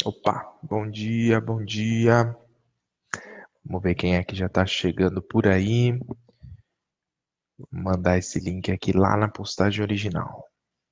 Opa, bom dia, bom dia. Vamos ver quem é que já está chegando por aí. Vou mandar esse link aqui lá na postagem original.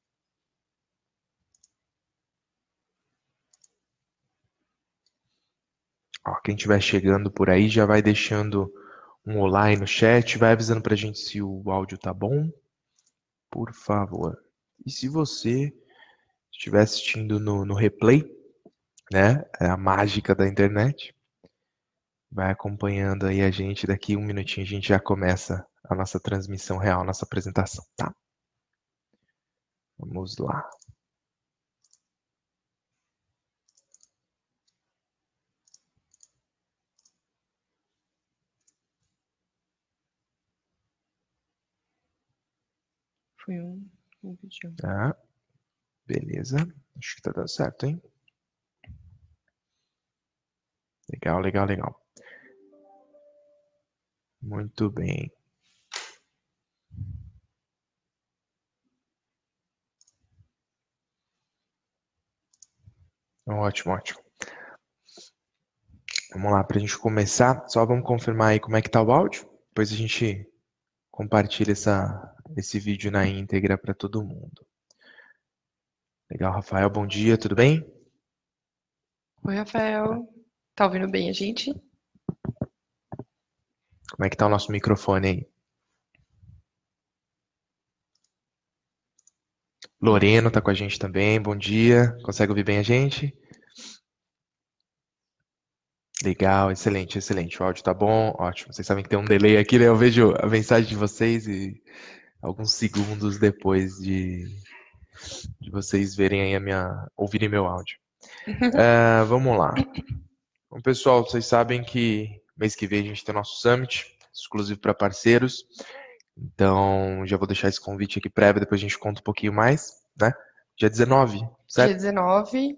Ó, quem estiver chegando por aí já vai deixando um olá aí no chat, vai avisando pra gente se o áudio tá bom, por favor. E se você estiver assistindo no replay, né, é a mágica da internet, vai acompanhando aí a gente, daqui um minutinho a gente já começa a nossa transmissão real, nossa apresentação, tá? Vamos lá. Foi um vídeo. Tá, beleza. Acho que tá dando certo, hein? Legal, legal, legal. Muito bem. Ótimo, ótimo. Vamos lá, para a gente começar, só vamos confirmar aí como é que tá o áudio. Depois a gente compartilha esse vídeo na íntegra para todo mundo. Legal, Rafael, bom dia, tudo bem? Oi, Rafael. Tá ouvindo bem a gente? Como é que tá o nosso microfone aí? Loreno tá com a gente também, bom dia. Consegue ouvir bem a gente? Legal, excelente, excelente. O áudio tá bom, ótimo. Vocês sabem que tem um delay aqui, né? Eu vejo a mensagem de vocês e alguns segundos depois de vocês verem aí ouvirem meu áudio. Vamos lá. Bom, pessoal, vocês sabem que mês que vem a gente tem o nosso Summit, exclusivo para parceiros. Então, já vou deixar esse convite aqui prévio, depois a gente conta um pouquinho mais, né? Dia 19, Dia certo? 19,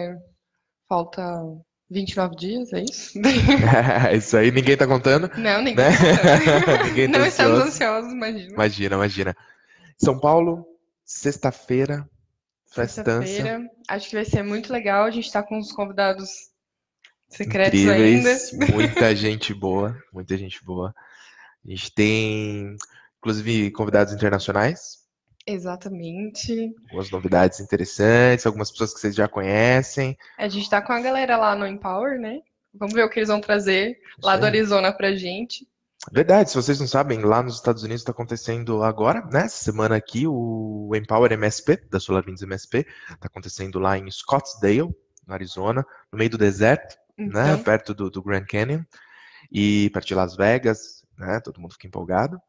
falta 29 dias, é isso? Isso aí ninguém tá contando, Não, ninguém né? tá contando. Ninguém tá Não estamos ansioso. ansiosos, imagina. Imagina, imagina. São Paulo, sexta-feira, festança, Sexta-feira, acho que vai ser muito legal. A gente tá com os convidados secretos ainda. incríveis, muita gente boa, muita gente boa. A gente tem, inclusive, convidados internacionais, Exatamente. algumas novidades interessantes, algumas pessoas que vocês já conhecem. A gente tá com a galera lá no Empower, né? Vamos ver o que eles vão trazer lá Isso do aí. Arizona pra gente. Verdade, se vocês não sabem, lá nos Estados Unidos está acontecendo agora, né? Essa semana aqui, o Empower MSP, da SolarWinds MSP, está acontecendo lá em Scottsdale, no Arizona, no meio do deserto, né? Então, Perto do Grand Canyon, e perto de Las Vegas, né? Todo mundo fica empolgado.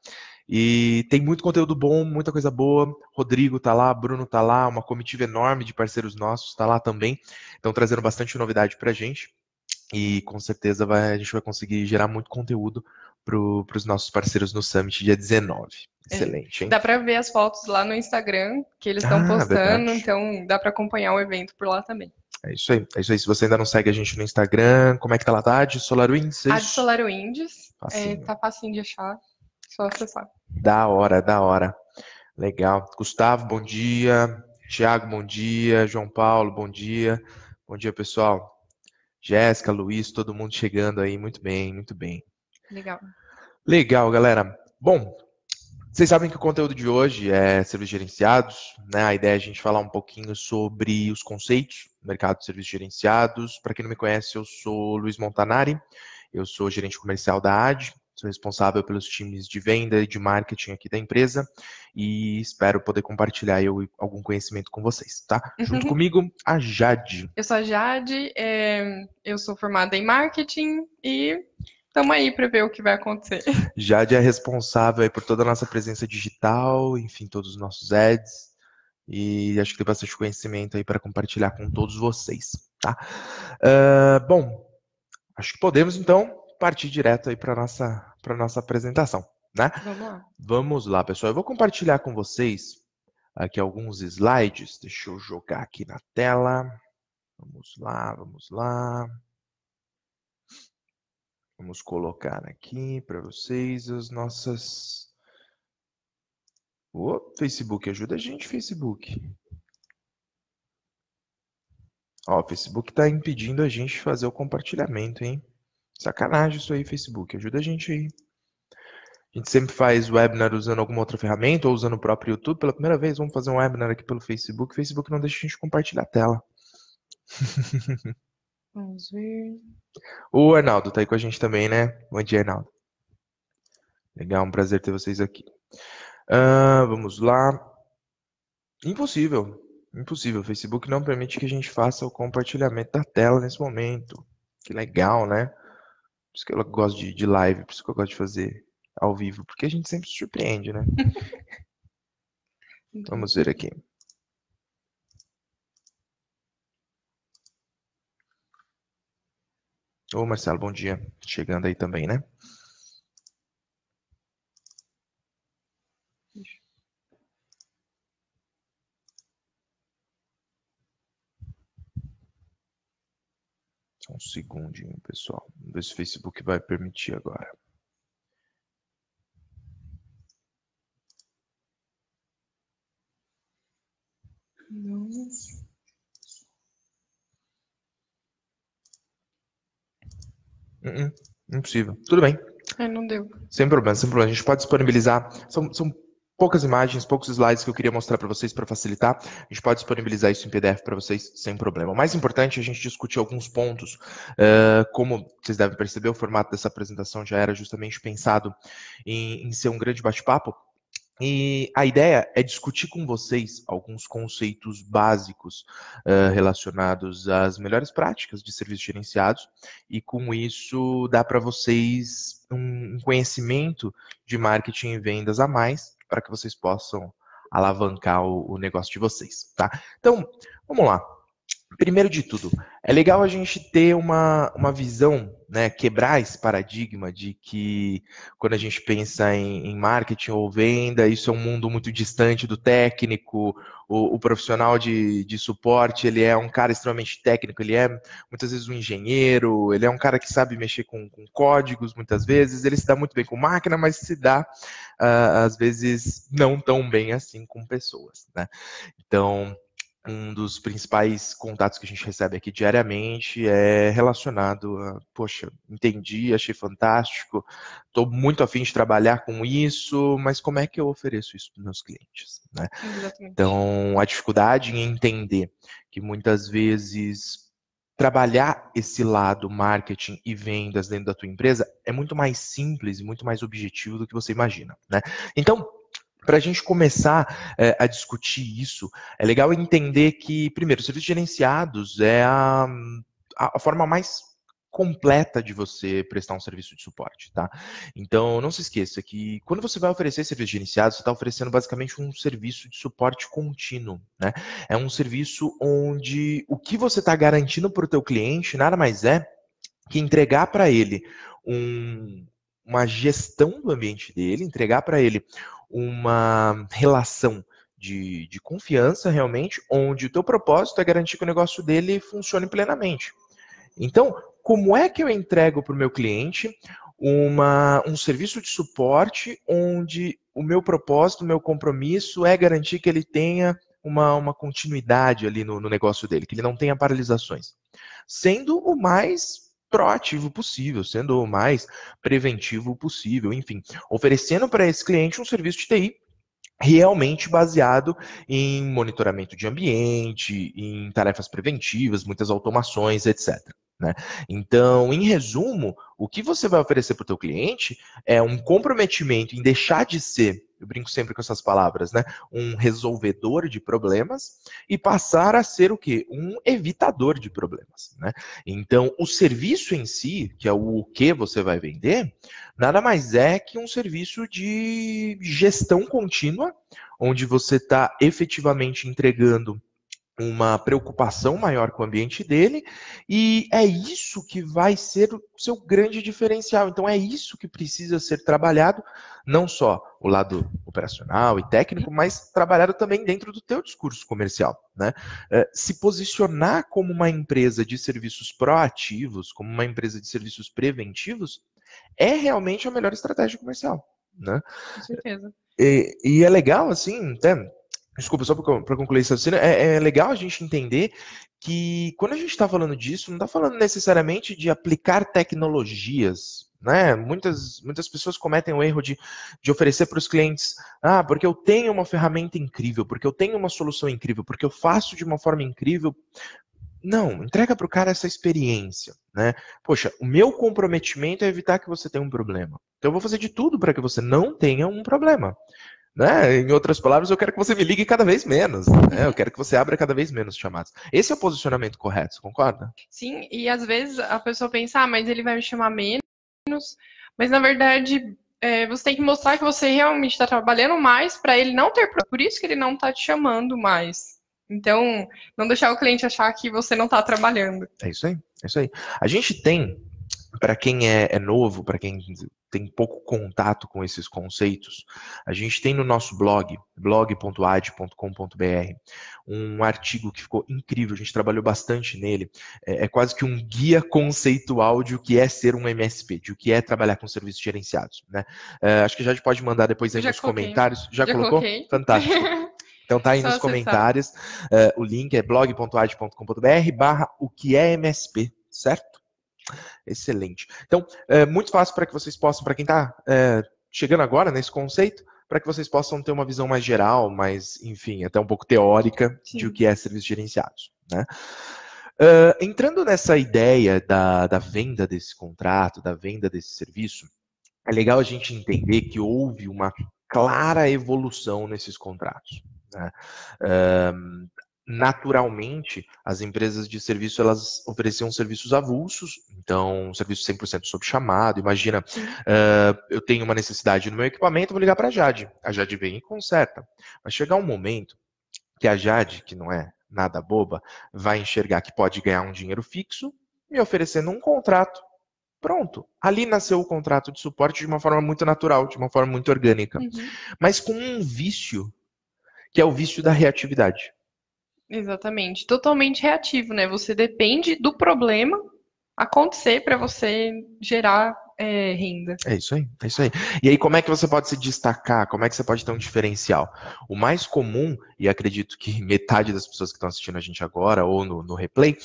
E tem muito conteúdo bom, muita coisa boa. Rodrigo tá lá, Bruno tá lá, uma comitiva enorme de parceiros nossos tá lá também. Estão trazendo bastante novidade pra gente. E com certeza a gente vai conseguir gerar muito conteúdo para os nossos parceiros no Summit dia 19. Excelente, hein? dá pra ver as fotos lá no Instagram que eles estão Ah, postando, verdade. então dá pra acompanhar o evento por lá também. É isso aí. É isso aí. Se você ainda não segue a gente no Instagram, como é que tá lá, Tade? SolarWinds, é A de isso? Solar Winds, Facinho. tá facinho de achar, só acessar. Da hora, da hora. Legal. Gustavo, bom dia. Tiago, bom dia. João Paulo, bom dia. Bom dia, pessoal. Jéssica, Luiz, todo mundo chegando aí. Muito bem, muito bem. Legal. Legal, galera. Bom, vocês sabem que o conteúdo de hoje é serviços gerenciados, né? A ideia é a gente falar um pouquinho sobre os conceitos do mercado de serviços gerenciados. Para quem não me conhece, eu sou Luiz Montanari, eu sou gerente comercial da AD, sou responsável pelos times de venda e de marketing aqui da empresa e espero poder compartilhar algum conhecimento com vocês, tá? Junto comigo, a Jade. Eu sou a Jade, eu sou formada em marketing e estamos aí para ver o que vai acontecer. Jade é responsável aí por toda a nossa presença digital, enfim, todos os nossos ads. E acho que tem bastante conhecimento aí para compartilhar com todos vocês, tá? Bom, acho que podemos então partir direto aí para nossa apresentação, né? Vamos lá. Vamos lá, pessoal. Eu vou compartilhar com vocês aqui alguns slides. Deixa eu jogar aqui na tela. Vamos lá, vamos lá. Vamos colocar aqui para vocês as nossas. Ô, Facebook, ajuda a gente, Facebook. Ó, o Facebook tá impedindo a gente de fazer o compartilhamento, hein? Sacanagem isso aí, Facebook. Ajuda a gente aí. A gente sempre faz webinar usando alguma outra ferramenta ou usando o próprio YouTube. Pela primeira vez, vamos fazer um webinar aqui pelo Facebook. O Facebook não deixa a gente compartilhar a tela. Vamos ver. O Arnaldo tá aí com a gente também, né? Bom dia, Arnaldo. Legal, um prazer ter vocês aqui. Vamos lá. Impossível. Impossível. O Facebook não permite que a gente faça o compartilhamento da tela nesse momento. Que legal, né? Por isso que eu gosto de live, por isso que eu gosto de fazer ao vivo, porque a gente sempre se surpreende, né? Vamos ver aqui. Ô, Marcelo, bom dia. Chegando aí também, né? Só um segundinho, pessoal. Vamos ver se o Facebook vai permitir agora. Não. Impossível. Tudo bem. Não deu. Sem problema, sem problema. A gente pode disponibilizar. São poucas imagens, poucos slides que eu queria mostrar para vocês para facilitar. A gente pode disponibilizar isso em PDF para vocês sem problema. O mais importante é a gente discutir alguns pontos. Como vocês devem perceber, o formato dessa apresentação já era justamente pensado em ser um grande bate-papo. E a ideia é discutir com vocês alguns conceitos básicos relacionados às melhores práticas de serviços gerenciados, e com isso dá para vocês um conhecimento de marketing e vendas a mais para que vocês possam alavancar o negócio de vocês, tá? Então, vamos lá. Primeiro de tudo, é legal a gente ter uma visão, né, quebrar esse paradigma de que quando a gente pensa em marketing ou venda, isso é um mundo muito distante do técnico, o profissional de suporte, ele é um cara extremamente técnico, ele é muitas vezes um engenheiro, ele é um cara que sabe mexer com códigos muitas vezes, ele se dá muito bem com máquina, mas se dá, às vezes, não tão bem assim com pessoas, né? Então, um dos principais contatos que a gente recebe aqui diariamente é relacionado a, poxa, entendi, achei fantástico, estou muito afim de trabalhar com isso, mas como é que eu ofereço isso para os meus clientes, né? Exatamente. Então, a dificuldade em entender que muitas vezes trabalhar esse lado marketing e vendas dentro da tua empresa é muito mais simples e muito mais objetivo do que você imagina, né? Então, para a gente começar a discutir isso, é legal entender que, primeiro, serviços gerenciados é a forma mais completa de você prestar um serviço de suporte, tá? Então, não se esqueça que quando você vai oferecer serviços gerenciados, você está oferecendo basicamente um serviço de suporte contínuo, né? É um serviço onde o que você está garantindo para o teu cliente nada mais é que entregar para ele uma gestão do ambiente dele, entregar para ele uma relação de confiança realmente, onde o teu propósito é garantir que o negócio dele funcione plenamente. Então, como é que eu entrego para o meu cliente um serviço de suporte onde o meu propósito, o meu compromisso é garantir que ele tenha uma continuidade ali no negócio dele, que ele não tenha paralisações, sendo o mais proativo possível, sendo o mais preventivo possível, enfim, oferecendo para esse cliente um serviço de TI realmente baseado em monitoramento de ambiente, em tarefas preventivas, muitas automações, etc. Né? Então, em resumo, o que você vai oferecer para o teu cliente é um comprometimento em deixar de ser, eu brinco sempre com essas palavras, né, um resolvedor de problemas e passar a ser o quê? Um evitador de problemas. Né? Então, o serviço em si, que é o que você vai vender, nada mais é que um serviço de gestão contínua, onde você está efetivamente entregando uma preocupação maior com o ambiente dele, e é isso que vai ser o seu grande diferencial. Então é isso que precisa ser trabalhado, não só o lado operacional e técnico, mas trabalhado também dentro do teu discurso comercial, né? Se posicionar como uma empresa de serviços proativos, como uma empresa de serviços preventivos, é realmente a melhor estratégia comercial, né? Com certeza. E é legal, assim, até Desculpa, só para concluir esse raciocínio, é legal a gente entender que quando a gente está falando disso, não está falando necessariamente de aplicar tecnologias, né? Muitas pessoas cometem o erro de oferecer para os clientes, porque eu tenho uma ferramenta incrível, porque eu tenho uma solução incrível, porque eu faço de uma forma incrível. Não, entrega para o cara essa experiência, né? Poxa, o meu comprometimento é evitar que você tenha um problema. Então eu vou fazer de tudo para que você não tenha um problema. Né? Em outras palavras, eu quero que você me ligue cada vez menos. Né? Eu quero que você abra cada vez menos chamadas. Esse é o posicionamento correto, você concorda? Sim, e às vezes a pessoa pensa, mas ele vai me chamar menos. Mas na verdade, você tem que mostrar que você realmente está trabalhando mais para ele não ter problema. Por isso que ele não está te chamando mais. Então, não deixar o cliente achar que você não está trabalhando. É isso aí, é isso aí. A gente tem, para quem é novo, para quem tem pouco contato com esses conceitos, a gente tem no nosso blog, blog.ad.com.br, um artigo que ficou incrível, a gente trabalhou bastante nele, é quase que um guia conceitual de o que é ser um MSP, de o que é trabalhar com serviços gerenciados. Né? Acho que já pode mandar depois aí nos comentários. Já colocou? Coloquei. Fantástico. Então tá aí Só nos acessar. comentários, o link é blog.ad.com.br / o que é MSP, certo? Excelente. Então, muito fácil para que vocês possam, para quem está chegando agora nesse conceito, para que vocês possam ter uma visão mais geral, mais, enfim, até um pouco teórica de o que é serviços gerenciados. Né? Entrando nessa ideia da venda desse contrato, da venda desse serviço, é legal a gente entender que houve uma clara evolução nesses contratos. Né? Naturalmente, as empresas de serviço, elas ofereciam serviços avulsos, então, serviço 100% sob chamado. Imagina, eu tenho uma necessidade no meu equipamento, vou ligar para a Jade. A Jade vem e conserta. Vai chegar um momento que a Jade, que não é nada boba, vai enxergar que pode ganhar um dinheiro fixo, me oferecendo um contrato. Pronto. Ali nasceu o contrato de suporte de uma forma muito natural, de uma forma muito orgânica. Mas com um vício, que é o vício da reatividade. Exatamente. Totalmente reativo, né? Você depende do problema acontecer para você gerar renda. É isso aí, é isso aí. E aí, como é que você pode se destacar? Como é que você pode ter um diferencial? O mais comum, e acredito que metade das pessoas que estão assistindo a gente agora, ou no replay,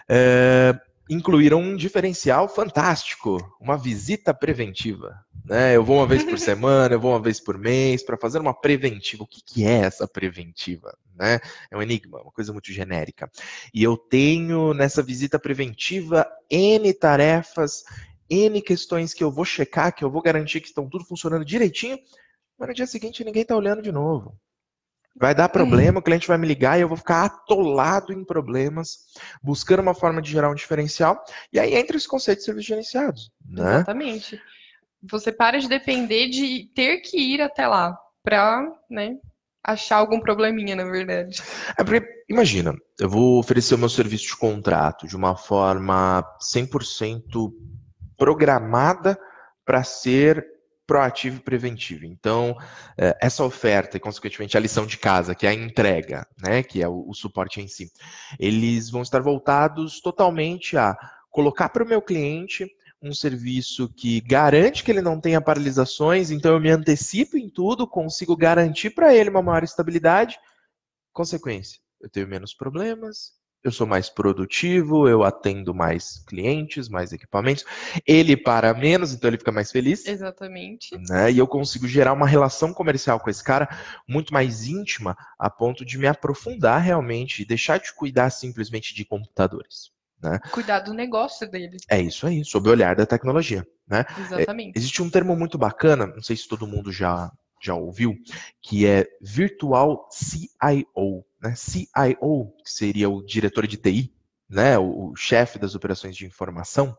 incluíram um diferencial fantástico, uma visita preventiva. Né? Eu vou uma vez por semana, eu vou uma vez por mês para fazer uma preventiva. O que é essa preventiva? Né? É um enigma, uma coisa muito genérica. E eu tenho nessa visita preventiva N tarefas, N questões que eu vou checar, que eu vou garantir que estão tudo funcionando direitinho, mas no dia seguinte ninguém está olhando de novo. Vai dar problema, o cliente vai me ligar e eu vou ficar atolado em problemas, buscando uma forma de gerar um diferencial. E aí entra esse conceito de serviços gerenciados. Né? Exatamente. Você para de depender de ter que ir até lá para, né, achar algum probleminha, na verdade. Porque, imagina, eu vou oferecer o meu serviço de contrato de uma forma 100% programada para ser proativo e preventivo. Então, essa oferta e, consequentemente, a lição de casa, que é a entrega, né, que é o suporte em si, eles vão estar voltados totalmente a colocar para o meu cliente um serviço que garante que ele não tenha paralisações, então eu me antecipo em tudo, consigo garantir para ele uma maior estabilidade. Consequência, eu tenho menos problemas, eu sou mais produtivo, eu atendo mais clientes, mais equipamentos. Ele para menos, então ele fica mais feliz. Exatamente. Né? E eu consigo gerar uma relação comercial com esse cara muito mais íntima, a ponto de me aprofundar realmente e deixar de cuidar simplesmente de computadores. Né? Cuidar do negócio dele. É isso aí, sob o olhar da tecnologia. Né? Exatamente. Existe um termo muito bacana, não sei se todo mundo já ouviu, que é Virtual CIO. Né? CIO, que seria o diretor de TI, né? o chefe das operações de informação.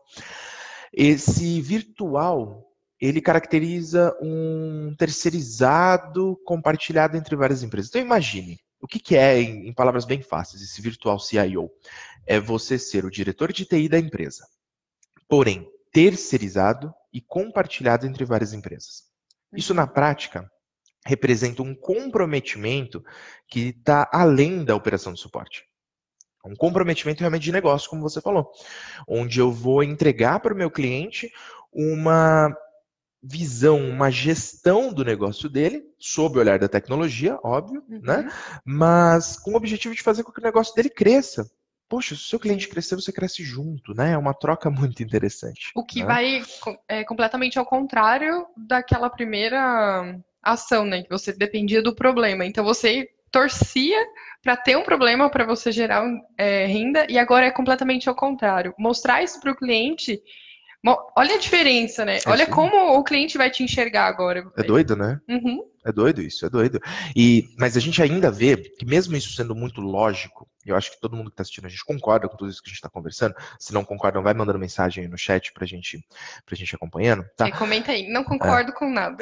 Esse virtual, ele caracteriza um terceirizado compartilhado entre várias empresas. Então imagine, o que é, em palavras bem fáceis, esse Virtual CIO? É você ser o diretor de TI da empresa, porém terceirizado e compartilhado entre várias empresas. Isso, na prática, representa um comprometimento que está além da operação de suporte. Um comprometimento realmente de negócio, como você falou, onde eu vou entregar para o meu cliente uma visão, uma gestão do negócio dele, sob o olhar da tecnologia, óbvio, né? Mas com o objetivo de fazer com que o negócio dele cresça. Poxa, se o seu cliente crescer, você cresce junto, né? É uma troca muito interessante. O que né? vai completamente ao contrário daquela primeira ação, né? Que você dependia do problema. Então você torcia para ter um problema para você gerar renda e agora é completamente ao contrário. Mostrar isso para o cliente. Olha a diferença, né? Olha como o cliente vai te enxergar agora. É doido, né? Uhum. É doido isso, é doido. Mas a gente ainda vê que mesmo isso sendo muito lógico, eu acho que todo mundo que está assistindo a gente concorda com tudo isso que a gente está conversando. Se não concordam, vai mandando mensagem aí no chat pra gente acompanhando, tá? Comenta aí, não concordo com nada.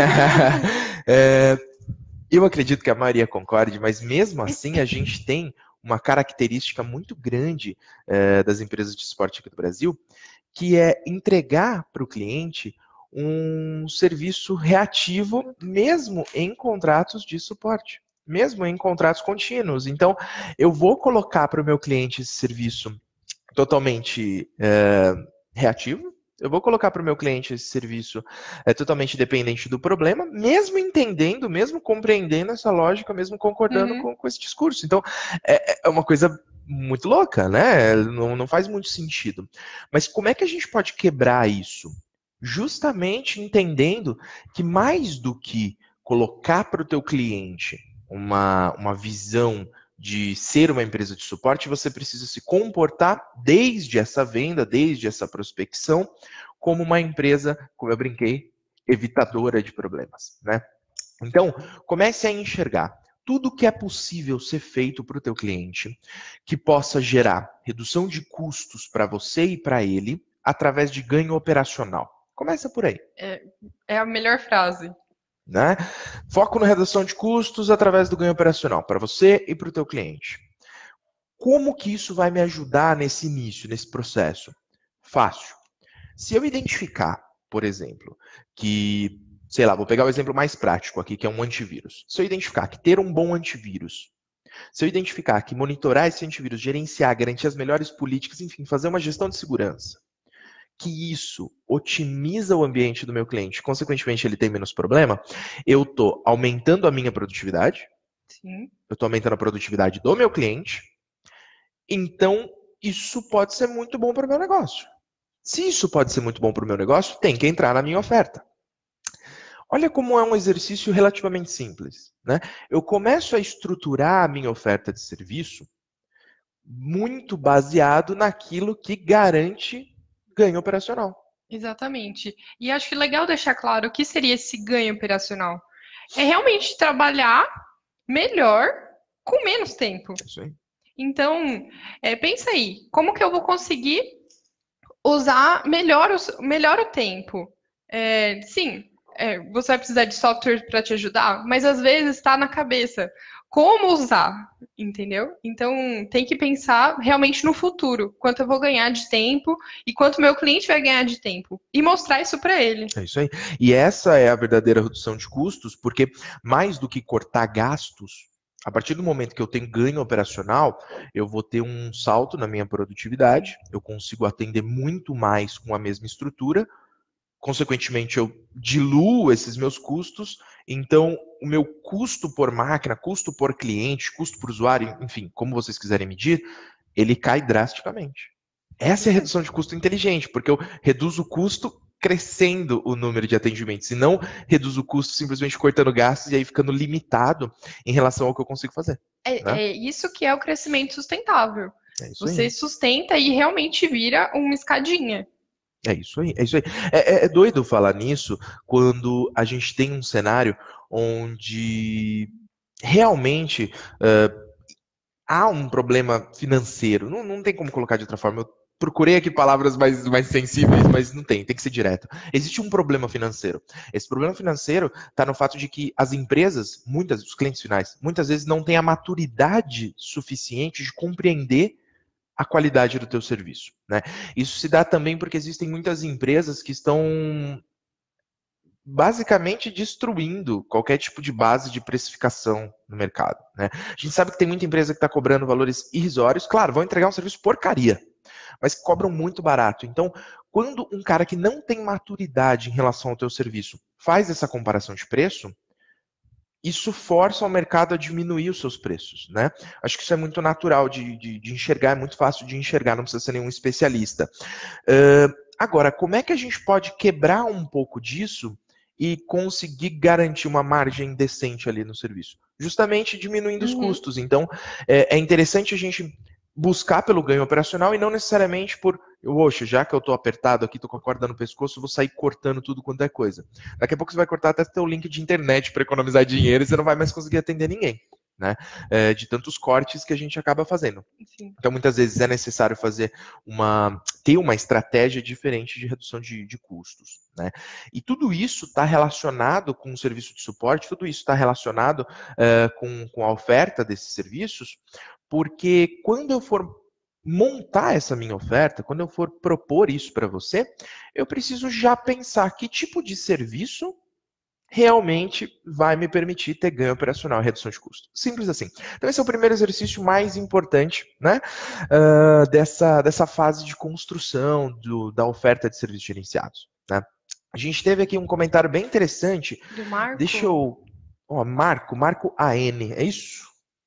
Eu acredito que a maioria concorde, mas mesmo assim a gente tem uma característica muito grande das empresas de suporte aqui do Brasil, que é entregar para o cliente um serviço reativo, mesmo em contratos de suporte, mesmo em contratos contínuos. Então, eu vou colocar para o meu cliente esse serviço totalmente reativo, eu vou colocar para o meu cliente esse serviço totalmente dependente do problema, mesmo entendendo, mesmo compreendendo essa lógica, mesmo concordando com esse discurso. Então, é uma coisa muito louca, né? Não faz muito sentido. Mas como é que a gente pode quebrar isso? Justamente entendendo que mais do que colocar para o teu cliente uma visão de ser uma empresa de suporte, você precisa se comportar desde essa venda, desde essa prospecção, como uma empresa, como eu brinquei, evitadora de problemas, né? Então, comece a enxergar tudo que é possível ser feito para o teu cliente, que possa gerar redução de custos para você e para ele, através de ganho operacional. Começa por aí. É a melhor frase. Né? Foco na redução de custos através do ganho operacional, para você e para o teu cliente. Como que isso vai me ajudar nesse início, nesse processo? Fácil. Se eu identificar, por exemplo, que, sei lá, vou pegar o exemplo mais prático aqui, que é um antivírus. Se eu identificar que ter um bom antivírus, se eu identificar que monitorar esse antivírus, gerenciar, garantir as melhores políticas, enfim, fazer uma gestão de segurança, que isso otimiza o ambiente do meu cliente, consequentemente ele tem menos problema, eu estou aumentando a minha produtividade, Sim. eu estou aumentando a produtividade do meu cliente, então isso pode ser muito bom para o meu negócio. Se isso pode ser muito bom para o meu negócio, tem que entrar na minha oferta. Olha como é um exercício relativamente simples, né? Eu começo a estruturar a minha oferta de serviço muito baseado naquilo que garante ganho operacional. Exatamente. E acho que legal deixar claro o que seria esse ganho operacional. É realmente trabalhar melhor com menos tempo. É isso aí. Então, pensa aí, como que eu vou conseguir usar melhor o tempo? Sim, você vai precisar de software para te ajudar, mas às vezes está na cabeça. Como usar, entendeu? Então, tem que pensar realmente no futuro. Quanto eu vou ganhar de tempo e quanto meu cliente vai ganhar de tempo. E mostrar isso para ele. É isso aí. E essa é a verdadeira redução de custos, porque mais do que cortar gastos, a partir do momento que eu tenho ganho operacional, eu vou ter um salto na minha produtividade, eu consigo atender muito mais com a mesma estrutura, consequentemente eu diluo esses meus custos, então o meu custo por máquina, custo por cliente, custo por usuário, enfim, como vocês quiserem medir, ele cai drasticamente. Essa é a redução de custo inteligente, porque eu reduzo o custo crescendo o número de atendimentos, e não reduzo o custo simplesmente cortando gastos e aí ficando limitado em relação ao que eu consigo fazer. É isso que é o crescimento sustentável. É isso Você aí. sustenta e realmente vira uma escadinha. É isso aí, é isso aí. É doido falar nisso quando a gente tem um cenário onde realmente há um problema financeiro. Não tem como colocar de outra forma. Eu procurei aqui palavras mais sensíveis, mas não tem que ser direto. Existe um problema financeiro. Esse problema financeiro está no fato de que as empresas, os clientes finais, muitas vezes não têm a maturidade suficiente de compreender a qualidade do teu serviço, né? Isso se dá também porque existem muitas empresas que estão basicamente destruindo qualquer tipo de base de precificação no mercado, né? A gente sabe que tem muita empresa que está cobrando valores irrisórios, claro, vão entregar um serviço porcaria, mas que cobram muito barato. Então, quando um cara que não tem maturidade em relação ao teu serviço faz essa comparação de preço, isso força o mercado a diminuir os seus preços, né? Acho que isso é muito natural de enxergar, é muito fácil de enxergar, não precisa ser nenhum especialista. Agora, como é que a gente pode quebrar um pouco disso e conseguir garantir uma margem decente ali no serviço? Justamente diminuindo os custos. Então, é interessante a gente buscar pelo ganho operacional e não necessariamente por, oxe, já que eu estou apertado aqui, estou com a corda no pescoço, eu vou sair cortando tudo quanto é coisa. Daqui a pouco você vai cortar até teu link de internet para economizar dinheiro e você não vai mais conseguir atender ninguém, né? De tantos cortes que a gente acaba fazendo. Sim. Então, muitas vezes é necessário ter uma estratégia diferente de redução de custos, né? E tudo isso está relacionado com o serviço de suporte, tudo isso está relacionado com a oferta desses serviços, porque quando eu for montar essa minha oferta, quando eu for propor isso para você, eu preciso já pensar que tipo de serviço realmente vai me permitir ter ganho operacional e redução de custo. Simples assim. Então esse é o primeiro exercício mais importante, né, dessa fase de construção da oferta de serviços gerenciados, né? A gente teve aqui um comentário bem interessante. Do Marco? Deixa eu... Marco AN, é isso?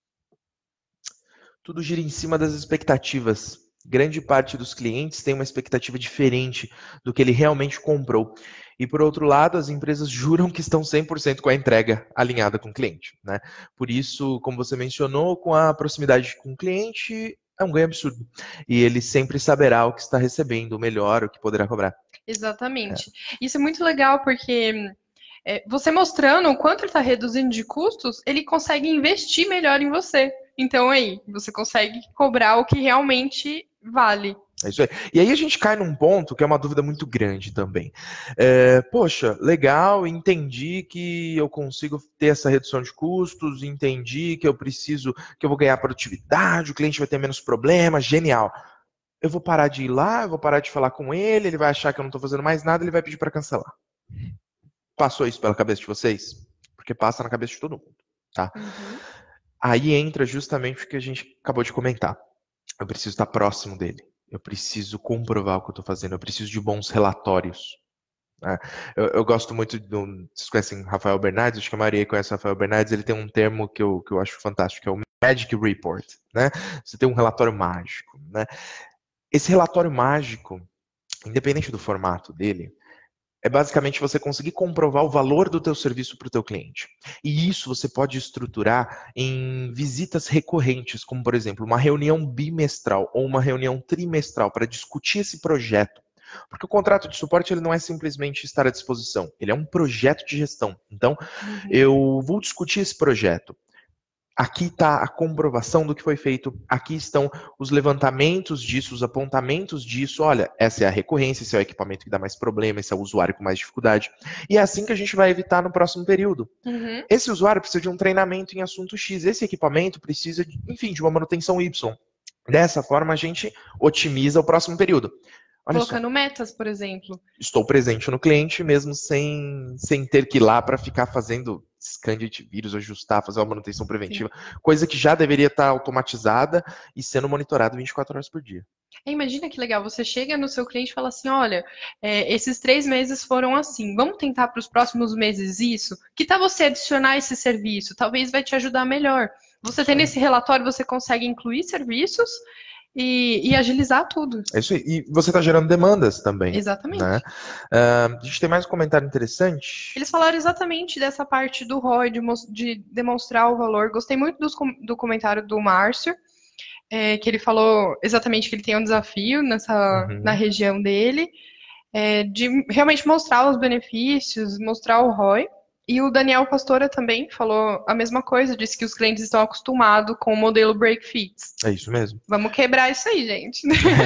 Tudo gira em cima das expectativas. Grande parte dos clientes tem uma expectativa diferente do que ele realmente comprou. E, por outro lado, as empresas juram que estão 100% com a entrega alinhada com o cliente, né? Por isso, como você mencionou, com a proximidade com o cliente, é um ganho absurdo. E ele sempre saberá o que está recebendo, o melhor, o que poderá cobrar. Exatamente. Isso é muito legal, porque você mostrando o quanto ele está reduzindo de custos, ele consegue investir melhor em você. Então, aí, você consegue cobrar o que realmente vale. É isso aí. E aí a gente cai num ponto que é uma dúvida muito grande também. Poxa, legal, entendi que eu consigo ter essa redução de custos, entendi que eu vou ganhar produtividade, o cliente vai ter menos problemas, genial. Eu vou parar de ir lá, eu vou parar de falar com ele vai achar que eu não estou fazendo mais nada, ele vai pedir para cancelar. Passou isso pela cabeça de vocês? Porque passa na cabeça de todo mundo, tá? Uhum. Aí entra justamente o que a gente acabou de comentar. Eu preciso estar próximo dele. Eu preciso comprovar o que eu estou fazendo. Eu preciso de bons relatórios. Né? Eu gosto muito vocês conhecem Rafael Bernardes? Acho que a maioria conhece o Rafael Bernardes. Ele tem um termo que eu acho fantástico, que é o Magic Report. Né? Você tem um relatório mágico. Né? Esse relatório mágico, independente do formato dele, é basicamente você conseguir comprovar o valor do teu serviço para o teu cliente. E isso você pode estruturar em visitas recorrentes, como, por exemplo, uma reunião bimestral ou uma reunião trimestral para discutir esse projeto. Porque o contrato de suporte ele não é simplesmente estar à disposição, ele é um projeto de gestão. Então, eu vou discutir esse projeto. Aqui está a comprovação do que foi feito, aqui estão os levantamentos disso, os apontamentos disso. Olha, essa é a recorrência, esse é o equipamento que dá mais problema, esse é o usuário com mais dificuldade. E é assim que a gente vai evitar no próximo período. Esse usuário precisa de um treinamento em assunto X, esse equipamento precisa, de uma manutenção Y. Dessa forma, a gente otimiza o próximo período. Olha Colocando metas, por exemplo. Estou presente no cliente, mesmo sem ter que ir lá para ficar fazendo scan de antivírus, ajustar, fazer uma manutenção preventiva. Sim. Coisa que já deveria estar automatizada e sendo monitorada 24 horas por dia. Imagina que legal, você chega no seu cliente e fala assim, olha, esses 3 meses foram assim, vamos tentar para os próximos meses isso? Que tal você adicionar esse serviço? Talvez vai te ajudar melhor. Você tendo esse relatório, você consegue incluir serviços e agilizar tudo. É isso aí. E você está gerando demandas também. Exatamente. Né? A gente tem mais um comentário interessante. Eles falaram exatamente dessa parte do ROI, de demonstrar o valor. Gostei muito do comentário do Márcio, que ele falou exatamente que ele tem um desafio na região dele, de realmente mostrar os benefícios, mostrar o ROI. E o Daniel Pastora também falou a mesma coisa, disse que os clientes estão acostumados com o modelo break fix. É isso mesmo. Vamos quebrar isso aí, gente.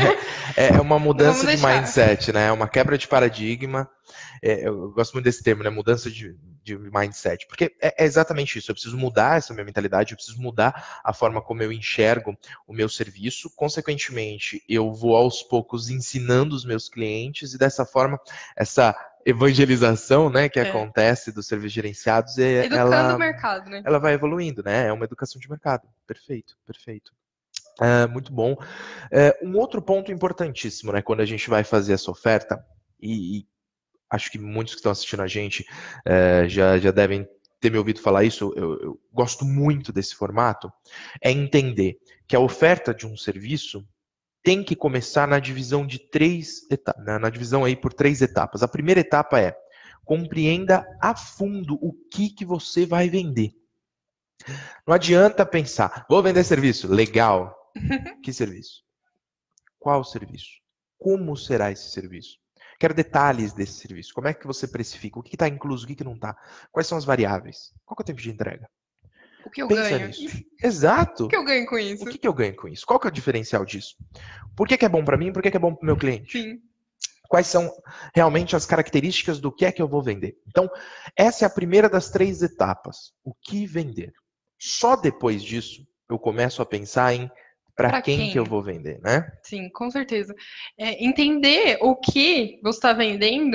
É uma mudança de mindset, né? É uma quebra de paradigma. Eu gosto muito desse termo, né? Mudança de mindset. Porque é exatamente isso. Eu preciso mudar essa minha mentalidade, eu preciso mudar a forma como eu enxergo o meu serviço. Consequentemente, eu vou aos poucos ensinando os meus clientes e dessa forma, essa evangelização, né, que acontece dos serviços gerenciados, educando o mercado, né? Ela vai evoluindo, né? É uma educação de mercado. Perfeito, perfeito. Muito bom. Um outro ponto importantíssimo, né, quando a gente vai fazer essa oferta, e acho que muitos que estão assistindo a gente já devem ter me ouvido falar isso, eu gosto muito desse formato, é entender que a oferta de um serviço tem que começar na divisão de 3 etapas, na divisão aí por 3 etapas. A primeira etapa é compreenda a fundo o que você vai vender. Não adianta pensar, vou vender serviço, legal. Que serviço? Qual serviço? Como será esse serviço? Quero detalhes desse serviço. Como é que você precifica? O que está incluso? O que não está? Quais são as variáveis? Qual é o tempo de entrega? O que eu Pensa ganho? nisso. Exato. O que eu ganho com isso? O que eu ganho com isso? Qual que é o diferencial disso? Por que é bom para mim? Por que é bom para o meu cliente? Sim. Quais são realmente as características do que é que eu vou vender? Então, essa é a primeira das 3 etapas. O que vender? Só depois disso, eu começo a pensar em para quem que eu vou vender, né? Sim, com certeza. Entender o que você está vendendo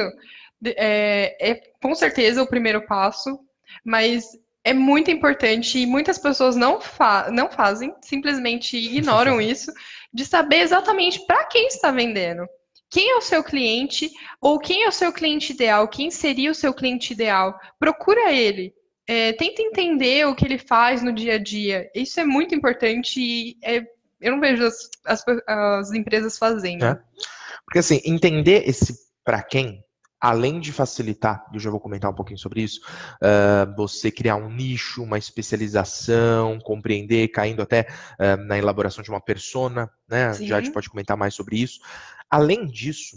é com certeza o primeiro passo, mas é muito importante e muitas pessoas não fazem, simplesmente ignoram isso, de saber exatamente para quem está vendendo. Quem é o seu cliente ou quem é o seu cliente ideal? Quem seria o seu cliente ideal? Procura ele. Tenta entender o que ele faz no dia a dia. Isso é muito importante e eu não vejo as empresas fazendo. Porque assim, entender esse para quem, além de facilitar, e eu já vou comentar um pouquinho sobre isso, você criar um nicho, uma especialização, compreender, caindo até na elaboração de uma persona, né? Sim. Já a gente pode comentar mais sobre isso. Além disso,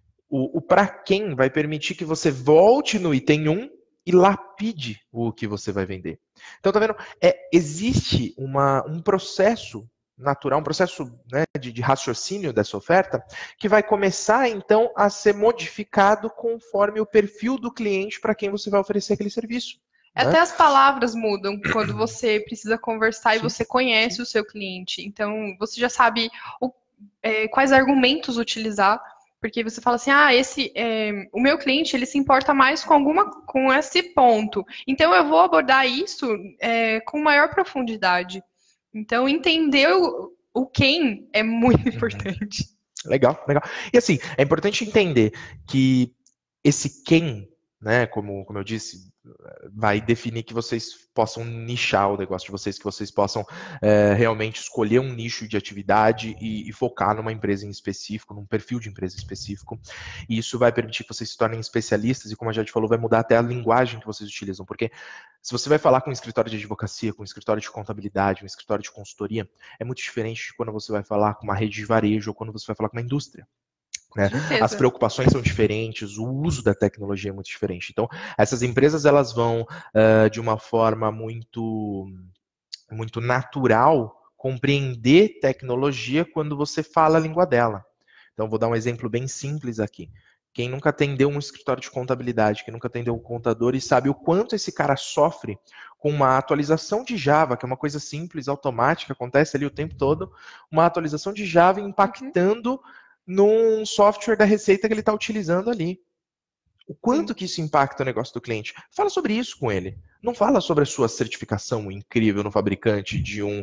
o para quem vai permitir que você volte no item 1 e lapide o que você vai vender. Então, tá vendo? Existe um processo natural, um processo, né, de raciocínio dessa oferta, que vai começar, então, a ser modificado conforme o perfil do cliente para quem você vai oferecer aquele serviço. Né? Até as palavras mudam quando você precisa conversar. Sim. E você conhece Sim. o seu cliente. Então, você já sabe quais argumentos utilizar. Porque você fala assim, o meu cliente, ele se importa mais com esse ponto. Então, eu vou abordar isso com maior profundidade. Então, entender o quem é muito importante. Legal, legal. E assim, é importante entender que esse quem, né, como eu disse, vai definir que vocês possam nichar o negócio de vocês, que vocês possam realmente escolher um nicho de atividade e focar numa empresa em específico, num perfil de empresa específico. E isso vai permitir que vocês se tornem especialistas e, como a gente falou, vai mudar até a linguagem que vocês utilizam. Porque se você vai falar com um escritório de advocacia, com um escritório de contabilidade, um escritório de consultoria, é muito diferente de quando você vai falar com uma rede de varejo ou quando você vai falar com uma indústria. Né? As preocupações são diferentes, o uso da tecnologia é muito diferente. Então, essas empresas elas vão, de uma forma muito natural, compreender tecnologia quando você fala a língua dela. Então, vou dar um exemplo bem simples aqui. Quem nunca atendeu um escritório de contabilidade, quem nunca atendeu um contador e sabe o quanto esse cara sofre com uma atualização de Java, que é uma coisa simples, automática, acontece ali o tempo todo, uma atualização de Java impactando num software da Receita que ele está utilizando ali. O quanto que isso impacta o negócio do cliente? Fala sobre isso com ele. Não fala sobre a sua certificação incrível no fabricante de um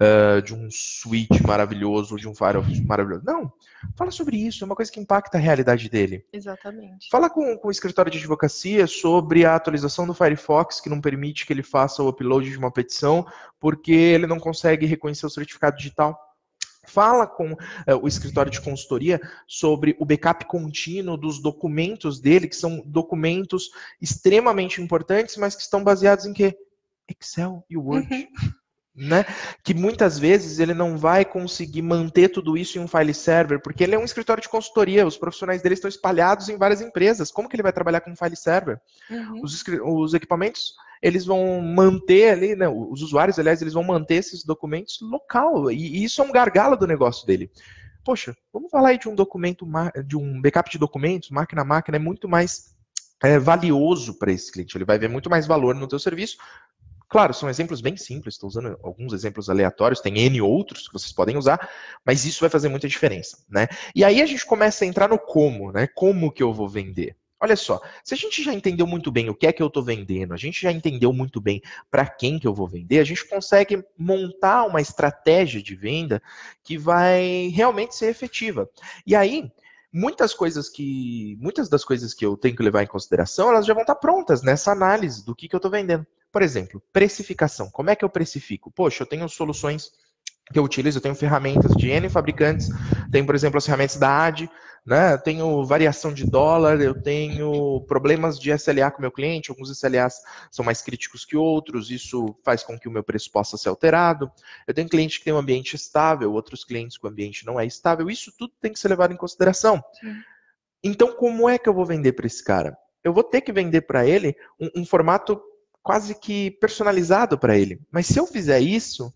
switch maravilhoso, de um firewall maravilhoso. Não. Fala sobre isso. É uma coisa que impacta a realidade dele. Exatamente. Fala com o escritório de advocacia sobre a atualização do Firefox, que não permite que ele faça o upload de uma petição, porque ele não consegue reconhecer o certificado digital. Fala com o escritório de consultoria sobre o backup contínuo dos documentos dele, que são documentos extremamente importantes, mas que estão baseados em quê? Excel e Word. Né? Que muitas vezes ele não vai conseguir manter tudo isso em um file server, porque ele é um escritório de consultoria, os profissionais dele estão espalhados em várias empresas. Como que ele vai trabalhar com um file server? Os equipamentos, eles vão manter ali, né, os usuários, aliás, eles vão manter esses documentos local, e isso é um gargalo do negócio dele. Poxa, vamos falar aí de um backup de documentos, máquina a máquina, é muito mais valioso para esse cliente, ele vai ver muito mais valor no teu serviço. Claro, são exemplos bem simples, estou usando alguns exemplos aleatórios, tem N outros que vocês podem usar, mas isso vai fazer muita diferença, né? E aí a gente começa a entrar no como, né? Como que eu vou vender? olha só, se a gente já entendeu muito bem o que é que eu estou vendendo, a gente já entendeu muito bem para quem que eu vou vender, a gente consegue montar uma estratégia de venda que vai realmente ser efetiva. E aí, muitas das coisas que eu tenho que levar em consideração, elas já vão estar prontas nessa análise do que eu estou vendendo. Por exemplo, precificação. Como é que eu precifico? Poxa, eu tenho soluções que eu utilizo, eu tenho ferramentas de N fabricantes, tenho, por exemplo, as ferramentas da AD, né? Eu tenho variação de dólar, eu tenho problemas de SLA com o meu cliente, alguns SLAs são mais críticos que outros, isso faz com que o meu preço possa ser alterado. Eu tenho cliente que tem um ambiente estável, outros clientes que o ambiente não é estável, isso tudo tem que ser levado em consideração. Sim. Então, como é que eu vou vender para esse cara? Eu vou ter que vender para ele um formato quase que personalizado para ele. Mas se eu fizer isso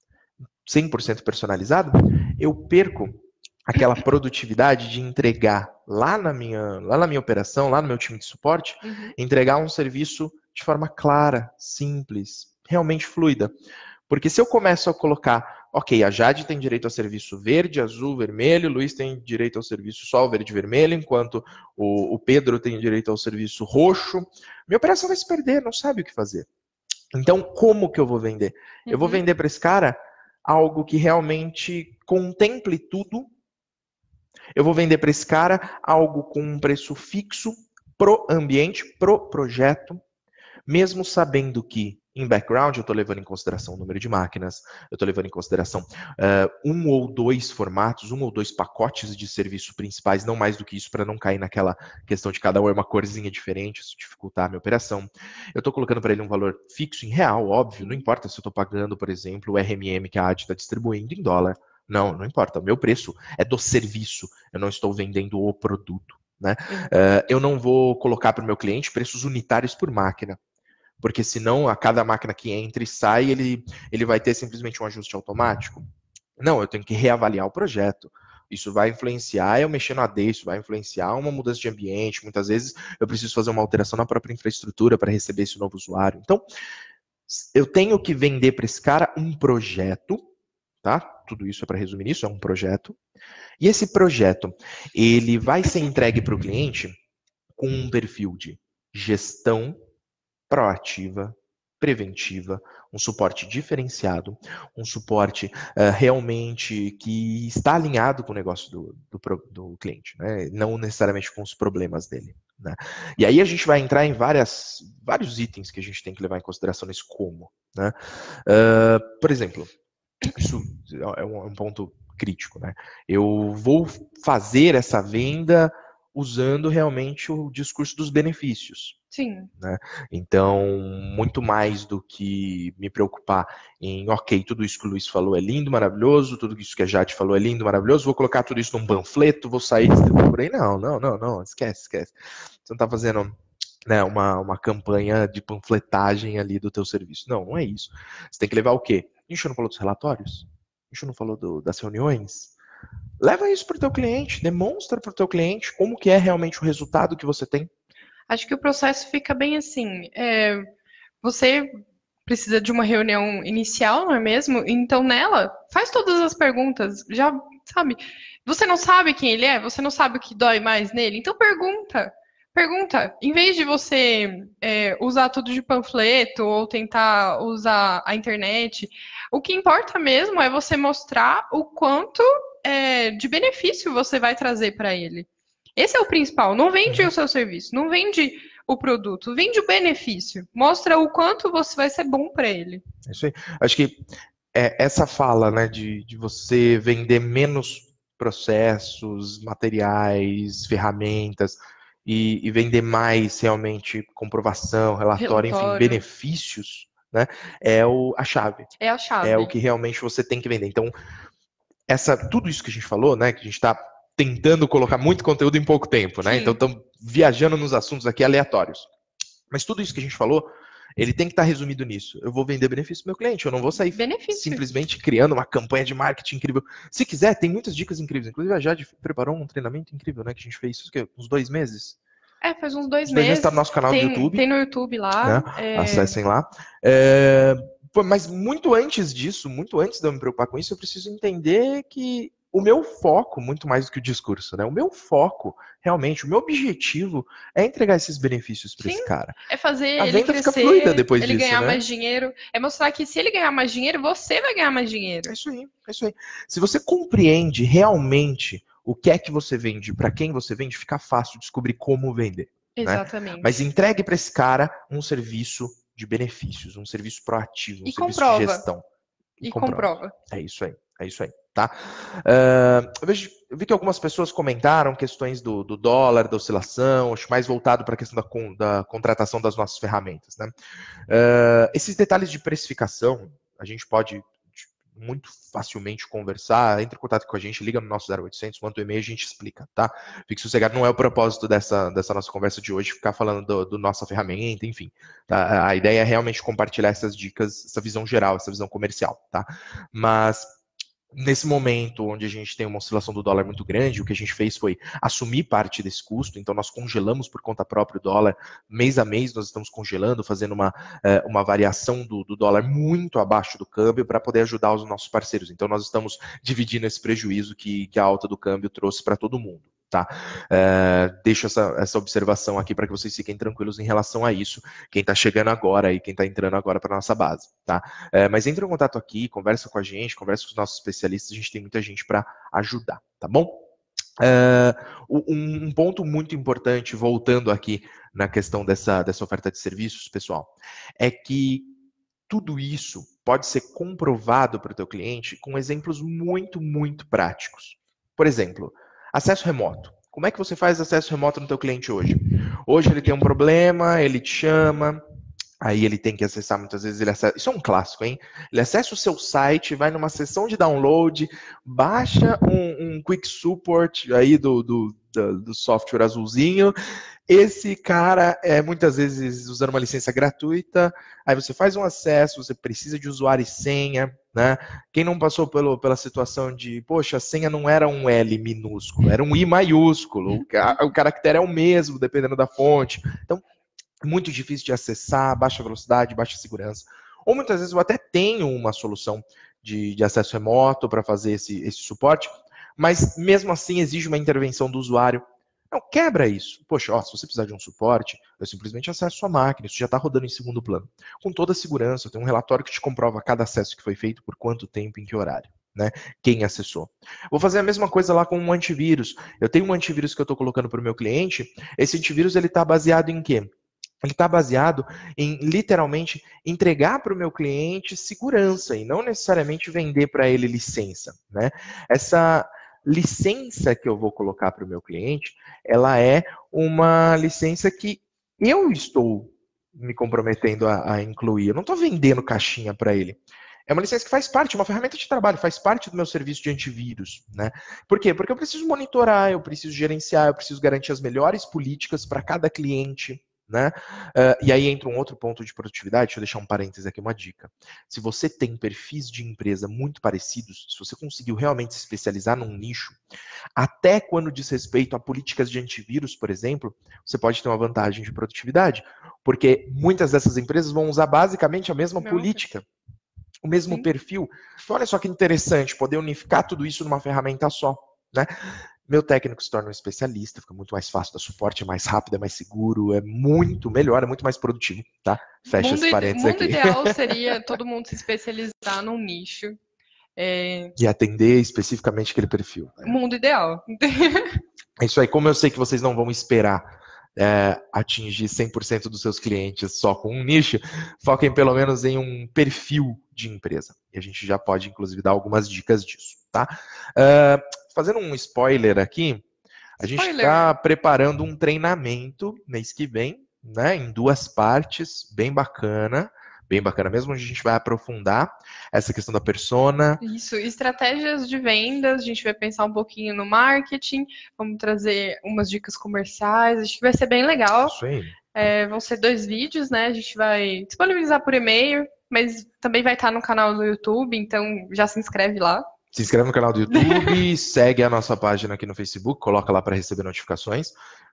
100% personalizado, eu perco aquela produtividade de entregar lá na minha operação, lá no meu time de suporte, entregar um serviço de forma clara, simples, realmente fluida. Porque se eu começo a colocar, ok, a Jade tem direito ao serviço verde, azul, vermelho, o Luiz tem direito ao serviço sol, verde e vermelho, enquanto o Pedro tem direito ao serviço roxo, minha operação vai se perder, não sabe o que fazer. Então, como que eu vou vender? Eu vou vender para esse cara algo que realmente contemple tudo. Eu vou vender para esse cara algo com um preço fixo pro ambiente, pro projeto, mesmo sabendo que em background eu estou levando em consideração o número de máquinas, eu estou levando em consideração um ou dois formatos, um ou dois pacotes de serviço principais, não mais do que isso, para não cair naquela questão de cada um é uma corzinha diferente, isso dificultar a minha operação. Eu estou colocando para ele um valor fixo em real, óbvio, não importa se eu estou pagando, por exemplo, o RMM que a AD está distribuindo em dólar. Não importa, o meu preço é do serviço, eu não estou vendendo o produto. Né? Eu não vou colocar para o meu cliente preços unitários por máquina, porque senão a cada máquina que entra e sai, ele vai ter simplesmente um ajuste automático. Não, eu tenho que reavaliar o projeto. Isso vai influenciar eu mexer no AD, isso vai influenciar uma mudança de ambiente. Muitas vezes eu preciso fazer uma alteração na própria infraestrutura para receber esse novo usuário. Então, eu tenho que vender para esse cara um projeto, tá? Tudo isso é para resumir isso, é um projeto. E esse projeto, ele vai ser entregue para o cliente com um perfil de gestão proativa, preventiva, um suporte diferenciado, um suporte realmente que está alinhado com o negócio do cliente, né? Não necessariamente com os problemas dele. Né? E aí a gente vai entrar em vários itens que a gente tem que levar em consideração nesse como. Né? Por exemplo, isso é um ponto crítico. Né? Eu vou fazer essa venda usando realmente o discurso dos benefícios. Sim. Né? Então, muito mais do que me preocupar em, ok, tudo isso que o Luiz falou é lindo, maravilhoso, tudo isso que a Jade falou é lindo, maravilhoso, vou colocar tudo isso num panfleto, vou sair distribuindo por aí. Não, esquece. Você não está fazendo uma campanha de panfletagem ali do teu serviço. Não é isso. Você tem que levar o quê? A gente não falou dos relatórios? A gente não falou das reuniões? Leva isso para o teu cliente, demonstra para o teu cliente como que é realmente o resultado que você tem. Acho que o processo fica bem assim. Você precisa de uma reunião inicial, não é mesmo? Então, nela, faz todas as perguntas. Já sabe. Você não sabe quem ele é? Você não sabe o que dói mais nele? Então, pergunta. Pergunta. Em vez de você usar tudo de panfleto ou tentar usar a internet, o que importa mesmo é você mostrar o quanto de benefício você vai trazer para ele. Esse é o principal. Não vende o seu serviço, não vende o produto, vende o benefício. Mostra o quanto você vai ser bom para ele. É isso aí. Acho que essa fala, né, de você vender menos processos, materiais, ferramentas e vender mais realmente comprovação, relatório, enfim, benefícios, né, é a chave. É a chave. É o que realmente você tem que vender. Então, tudo isso que a gente falou, né, que a gente está tentando colocar muito conteúdo em pouco tempo, né? Sim. Então estamos viajando nos assuntos aqui aleatórios. Mas tudo isso que a gente falou, ele tem que estar resumido nisso. Eu vou vender benefício pro meu cliente, eu não vou sair simplesmente criando uma campanha de marketing incrível. Se quiser, tem muitas dicas incríveis. Inclusive a Jade preparou um treinamento incrível, né? Que a gente fez isso, uns 2 meses. Faz uns 2 meses. Está no nosso canal do YouTube. Tem no YouTube lá. Né? Acessem lá. Mas muito antes disso, muito antes de eu me preocupar com isso, eu preciso entender que o meu foco, muito mais do que o discurso, né? O meu foco, realmente, o meu objetivo é entregar esses benefícios para esse cara. É fazer A ele venda fica crescer, fluida depois ele disso, ganhar né? mais dinheiro. É mostrar que se ele ganhar mais dinheiro, você vai ganhar mais dinheiro. É isso aí, é isso aí. Se você compreende realmente o que é que você vende, para quem você vende, fica fácil descobrir como vender. Exatamente. Né? Mas entregue para esse cara um serviço de benefícios, um serviço proativo, um serviço de gestão. E comprova. É isso aí, é isso aí. Tá? Eu vi que algumas pessoas comentaram questões do dólar, da oscilação, acho mais voltado para a questão da contratação das nossas ferramentas. Né? Esses detalhes de precificação, a gente pode muito facilmente conversar, entre em contato com a gente, liga no nosso 0800, manda um e-mail, a gente explica, tá? Fique sossegado, não é o propósito dessa nossa conversa de hoje, ficar falando do nossa ferramenta, enfim. Tá? A ideia é realmente compartilhar essas dicas, essa visão geral, essa visão comercial, tá? Mas nesse momento onde a gente tem uma oscilação do dólar muito grande, o que a gente fez foi assumir parte desse custo, então nós congelamos por conta própria o dólar, mês a mês nós estamos congelando, fazendo uma variação do dólar muito abaixo do câmbio para poder ajudar os nossos parceiros. Então nós estamos dividindo esse prejuízo que a alta do câmbio trouxe para todo mundo. Tá? Deixo essa observação aqui para que vocês fiquem tranquilos em relação a isso, quem está chegando agora e quem está entrando agora para a nossa base. Tá? Mas entre em contato aqui, conversa com a gente, conversa com os nossos especialistas, a gente tem muita gente para ajudar, tá bom? Um ponto muito importante, voltando aqui na questão dessa oferta de serviços, pessoal, é que tudo isso pode ser comprovado para o teu cliente com exemplos muito, muito práticos. Por exemplo, acesso remoto. Como é que você faz acesso remoto no teu cliente hoje? Hoje ele tem um problema, ele te chama, aí ele tem que acessar, muitas vezes ele acessa, isso é um clássico, hein? Ele acessa o seu site, vai numa seção de download, baixa um quick support aí do software azulzinho. Esse cara, muitas vezes, usando uma licença gratuita, aí você faz um acesso, você precisa de usuário e senha, né? Quem não passou pela situação de, poxa, a senha não era um L minúsculo, era um I maiúsculo, o caractere é o mesmo, dependendo da fonte. Então, muito difícil de acessar, baixa velocidade, baixa segurança. Ou muitas vezes eu até tenho uma solução de acesso remoto para fazer esse suporte, mas mesmo assim exige uma intervenção do usuário. Não, quebra isso. Poxa, se você precisar de um suporte, eu simplesmente acesso a sua máquina, isso já está rodando em segundo plano. Com toda a segurança, eu tenho um relatório que te comprova cada acesso que foi feito, por quanto tempo, em que horário. Né? Quem acessou. Vou fazer a mesma coisa lá com um antivírus. Eu tenho um antivírus que eu estou colocando para o meu cliente, esse antivírus ele está baseado em quê? Ele está baseado em, literalmente, entregar para o meu cliente segurança e não necessariamente vender para ele licença. Né? Essa licença que eu vou colocar para o meu cliente, ela é uma licença que eu estou me comprometendo a incluir. Eu não estou vendendo caixinha para ele. É uma licença que faz parte, uma ferramenta de trabalho, faz parte do meu serviço de antivírus. Né? Por quê? Porque eu preciso monitorar, eu preciso gerenciar, eu preciso garantir as melhores políticas para cada cliente. Né? E aí entra um outro ponto de produtividade, deixa eu deixar um parênteses aqui, uma dica. Se você tem perfis de empresa muito parecidos, se você conseguiu realmente se especializar num nicho, até quando diz respeito a políticas de antivírus, por exemplo, você pode ter uma vantagem de produtividade, porque muitas dessas empresas vão usar basicamente a mesma política, o mesmo perfil. Então olha só que interessante, poder unificar tudo isso numa ferramenta só. Né? Meu técnico se torna um especialista, fica muito mais fácil dar suporte, é mais rápido, é mais seguro, é muito melhor, é muito mais produtivo, tá? Fecha esse parênteses aqui. O mundo ideal seria todo mundo se especializar num nicho. E atender especificamente aquele perfil. Né? O mundo ideal. É isso aí. Como eu sei que vocês não vão esperar atingir 100% dos seus clientes só com um nicho, foquem pelo menos em um perfil de empresa. E a gente já pode, inclusive, dar algumas dicas disso, tá? Fazendo um spoiler aqui, a gente está preparando um treinamento mês que vem, né, em 2 partes, bem bacana mesmo, onde a gente vai aprofundar essa questão da persona. Isso, estratégias de vendas, a gente vai pensar um pouquinho no marketing, vamos trazer umas dicas comerciais, acho que vai ser bem legal. Isso aí. Vão ser 2 vídeos, né, a gente vai disponibilizar por e-mail, mas também vai estar no canal do YouTube, então já se inscreve lá. Se inscreve no canal do YouTube, segue a nossa página aqui no Facebook, coloca lá para receber notificações.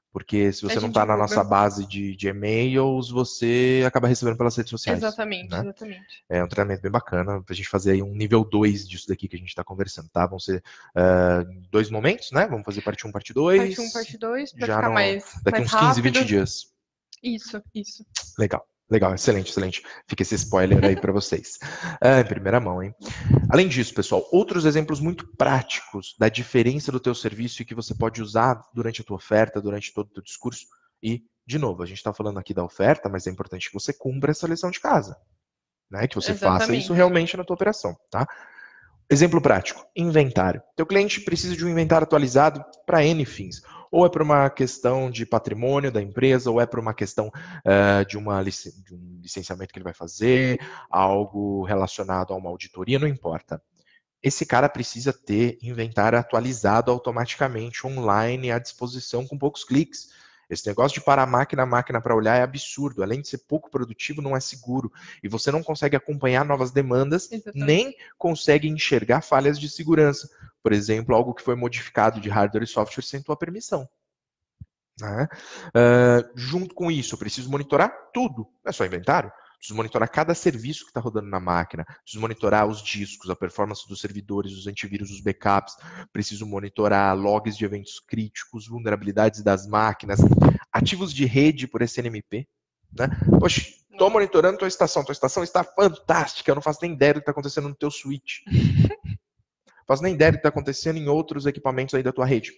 Porque se A você não gente está na divulga. nossa base de e-mails, você acaba recebendo pelas redes sociais. Exatamente, Né? exatamente. É um treinamento bem bacana pra gente fazer aí um nível 2 disso daqui que a gente está conversando, tá? Vão ser 2 momentos, né? Vamos fazer parte 1, parte 2. Parte 1, parte 2, para Já ficar daqui mais uns 15, 20 rápido. dias. Isso. Legal, excelente. Fica esse spoiler aí para vocês. Em primeira mão, hein? Além disso, pessoal, outros exemplos muito práticos da diferença do teu serviço e que você pode usar durante a tua oferta, durante todo o teu discurso. E, de novo, a gente está falando aqui da oferta, mas é importante que você cumpra essa lição de casa. Né? Que você faça isso realmente na tua operação, tá? Exemplo prático, inventário. Teu cliente precisa de um inventário atualizado para N fins. Ou é para uma questão de patrimônio da empresa, ou é para uma questão de um licenciamento que ele vai fazer, algo relacionado a uma auditoria, não importa. Esse cara precisa ter inventário atualizado automaticamente, online, à disposição com poucos cliques. Esse negócio de parar a máquina para olhar é absurdo. Além de ser pouco produtivo, não é seguro. E você não consegue acompanhar novas demandas, nem consegue enxergar falhas de segurança. Por exemplo, algo que foi modificado de hardware e software sem tua permissão. Né? Junto com isso, eu preciso monitorar tudo. Não é só inventário. Preciso monitorar cada serviço que está rodando na máquina. Preciso monitorar os discos, a performance dos servidores, os antivírus, os backups. Preciso monitorar logs de eventos críticos, vulnerabilidades das máquinas, ativos de rede por SNMP. Né? Poxa, estou monitorando tua estação. Tua estação está fantástica. Eu não faço nem ideia do que está acontecendo no teu switch. Não faço nem ideia do que está acontecendo em outros equipamentos aí da tua rede.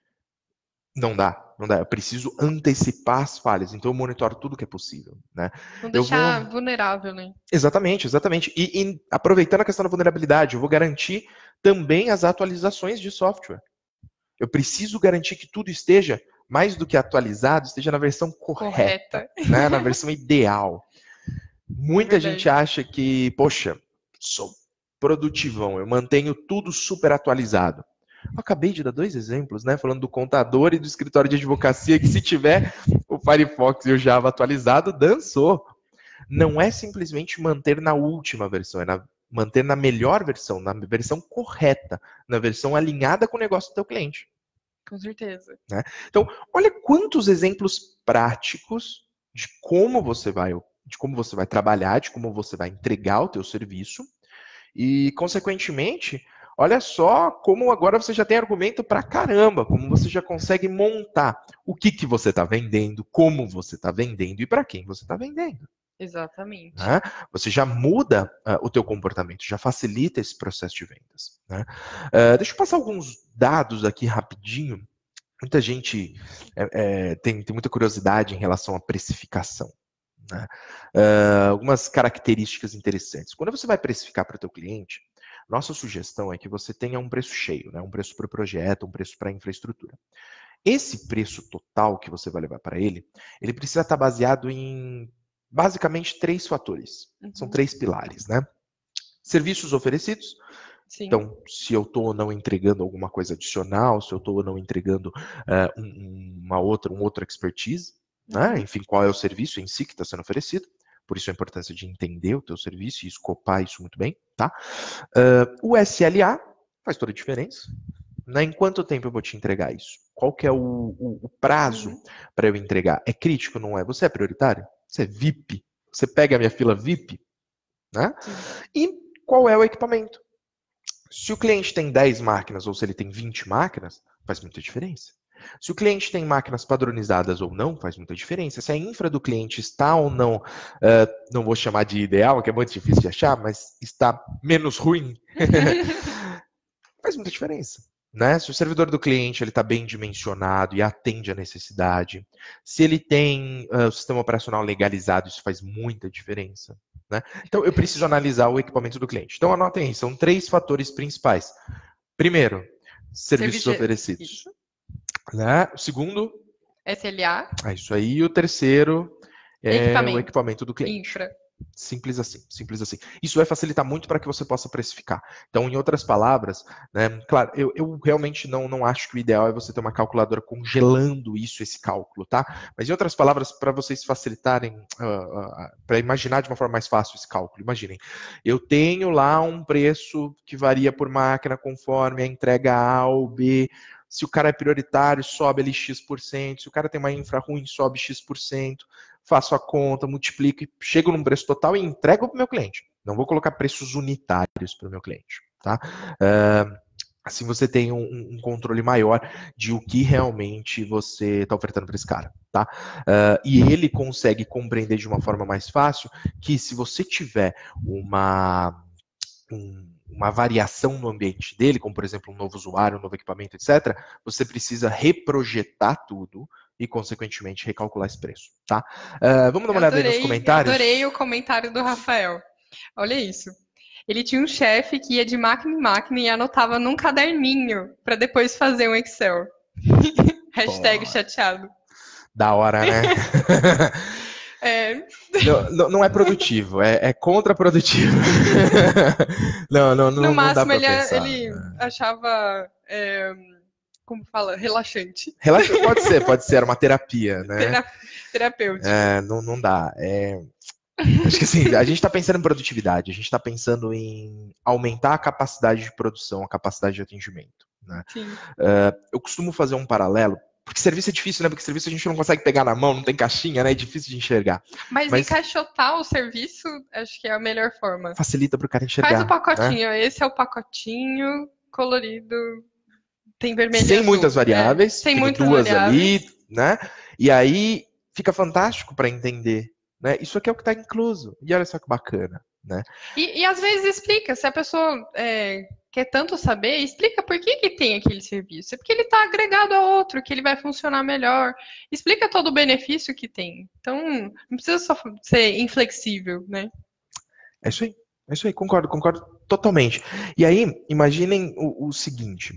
Não dá. Eu preciso antecipar as falhas. Então eu monitoro tudo que é possível. Né? Não deixar vulnerável, né? Exatamente. E aproveitando a questão da vulnerabilidade, eu vou garantir também as atualizações de software. Eu preciso garantir que tudo esteja, mais do que atualizado, esteja na versão correta. Né? Na versão ideal. Muita gente acha que, poxa, sou produtivão, eu mantenho tudo super atualizado. Eu acabei de dar 2 exemplos, né? Falando do contador e do escritório de advocacia, que se tiver o Firefox e o Java atualizado, dançou. Não é simplesmente manter na última versão, é manter na melhor versão, na versão correta, na versão alinhada com o negócio do teu cliente. Com certeza. Né? Então, olha quantos exemplos práticos de como você vai trabalhar, de como você vai entregar o teu serviço e, consequentemente, olha só como agora você já tem argumento pra caramba, como você já consegue montar o que você está vendendo, como você está vendendo e para quem você está vendendo. Exatamente. Né? Você já muda o teu comportamento, já facilita esse processo de vendas. Né? Deixa eu passar alguns dados aqui rapidinho. Muita gente tem muita curiosidade em relação à precificação. Né? Algumas características interessantes. Quando você vai precificar para o teu cliente, nossa sugestão é que você tenha um preço cheio, né? Um preço para o projeto, um preço para a infraestrutura. Esse preço total que você vai levar para ele precisa estar baseado em basicamente 3 fatores. São 3 pilares, né? Serviços oferecidos. Sim. Então, se eu estou ou não entregando alguma coisa adicional, se eu estou ou não entregando um outro expertise, né? Enfim, qual é o serviço em si que está sendo oferecido. Por isso a importância de entender o teu serviço e escopar isso muito bem, tá? O SLA faz toda a diferença. Né? Em quanto tempo eu vou te entregar isso? Qual que é o prazo para eu entregar? É crítico, não é? Você é prioritário? Você é VIP? Você pega a minha fila VIP? Né? E qual é o equipamento? Se o cliente tem 10 máquinas ou se ele tem 20 máquinas, faz muita diferença. Se o cliente tem máquinas padronizadas ou não, faz muita diferença. Se a infra do cliente está ou não, não vou chamar de ideal, que é muito difícil de achar, mas está menos ruim, faz muita diferença. Né? Se o servidor do cliente está bem dimensionado e atende a necessidade, se ele tem o sistema operacional legalizado, isso faz muita diferença. Né? Então, eu preciso analisar o equipamento do cliente. Então, anotem aí, são 3 fatores principais. Primeiro, serviços oferecidos. Né? O segundo, SLA. Isso aí. E o terceiro é o equipamento do cliente. Infra. Simples assim, simples assim. Isso vai facilitar muito para que você possa precificar. Então, em outras palavras, né, claro, eu realmente não acho que o ideal é você ter uma calculadora congelando esse cálculo, tá? Mas em outras palavras, para vocês facilitarem, para imaginar de uma forma mais fácil esse cálculo, imaginem, eu tenho lá um preço que varia por máquina conforme a entrega A ou B, Se o cara é prioritário, sobe ali X%. Se o cara tem uma infra ruim, sobe X%. Faço a conta, multiplico e chego num preço total e entrego para o meu cliente. Não vou colocar preços unitários para o meu cliente, tá? Assim você tem um controle maior de o que realmente você está ofertando para esse cara, tá? E ele consegue compreender de uma forma mais fácil que se você tiver uma variação no ambiente dele, como por exemplo um novo usuário, um novo equipamento, etc., você precisa reprojetar tudo e, consequentemente, recalcular esse preço, tá? Vamos dar uma olhada aí nos comentários? Adorei o comentário do Rafael. Olha isso. Ele tinha um chefe que ia de máquina em máquina e anotava num caderninho para depois fazer um Excel. Hashtag chateado. Da hora, né? Não é produtivo, é contraprodutivo. No máximo, dá pra pensar. ele achava, como fala, relaxante. Pode ser, era uma terapia, né? Terapêutica. Não dá. Acho que assim, a gente está pensando em produtividade, a gente está pensando em aumentar a capacidade de produção, a capacidade de atendimento. Né? Eu costumo fazer um paralelo, porque serviço é difícil, né? Porque serviço a gente não consegue pegar na mão, não tem caixinha, né? É difícil de enxergar. Mas encaixotar o serviço, acho que é a melhor forma. Facilita para o cara enxergar. Faz o pacotinho, né? Esse é o pacotinho colorido, tem vermelho. Sem muitas variáveis, sem muitas duas variáveis. ali, né? E aí fica fantástico para entender. Né? Isso aqui é o que está incluso. E olha só que bacana. Né? E às vezes explica, se a pessoa quer tanto saber, explica por que tem aquele serviço. É porque ele está agregado a outro, que ele vai funcionar melhor. Explica todo o benefício que tem. Então, não precisa só ser inflexível, né? É isso aí, concordo totalmente. E aí, imaginem o seguinte.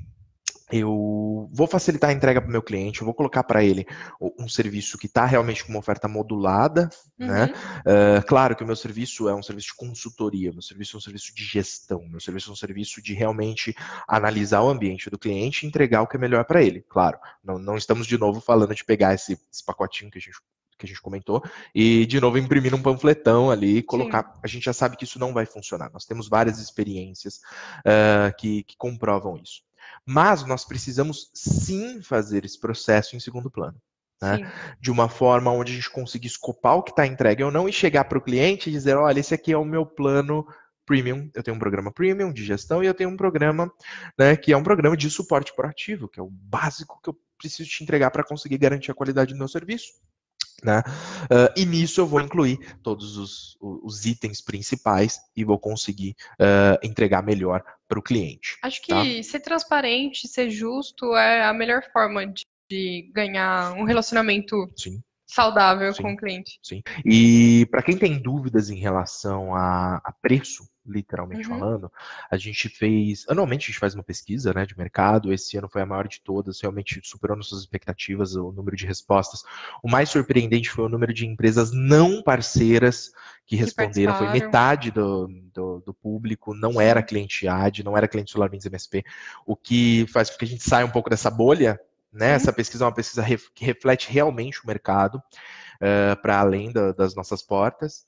Eu vou facilitar a entrega para o meu cliente, eu vou colocar para ele um serviço que está realmente com uma oferta modulada, né? Claro que o meu serviço é um serviço de consultoria, meu serviço é um serviço de gestão, meu serviço é um serviço de realmente analisar o ambiente do cliente e entregar o que é melhor para ele. Claro, não estamos de novo falando de pegar esse pacotinho que a gente comentou, e de novo imprimir um panfletão ali e colocar. Sim. A gente já sabe que isso não vai funcionar. Nós temos várias experiências que comprovam isso. Mas nós precisamos sim fazer esse processo em segundo plano. Né? De uma forma onde a gente consiga escopar o que está entregue ou não e chegar para o cliente e dizer, olha, esse aqui é o meu plano premium, eu tenho um programa premium de gestão e eu tenho um programa, né, que é um programa de suporte proativo, que é o básico que eu preciso te entregar para conseguir garantir a qualidade do meu serviço. Né? E nisso eu vou incluir todos os itens principais e vou conseguir entregar melhor para o cliente. Acho que ser transparente, ser justo é a melhor forma de ganhar um relacionamento saudável com o cliente. Sim. E para quem tem dúvidas em relação a preço, literalmente falando, a gente fez, anualmente a gente faz uma pesquisa, né, de mercado, esse ano foi a maior de todas, realmente superou nossas expectativas, o número de respostas. O mais surpreendente foi o número de empresas não parceiras que responderam, foi metade do público, não era cliente AD, não era cliente SolarWinds MSP, o que faz com que a gente saia um pouco dessa bolha, né? Essa pesquisa é uma pesquisa que reflete realmente o mercado, para além das nossas portas.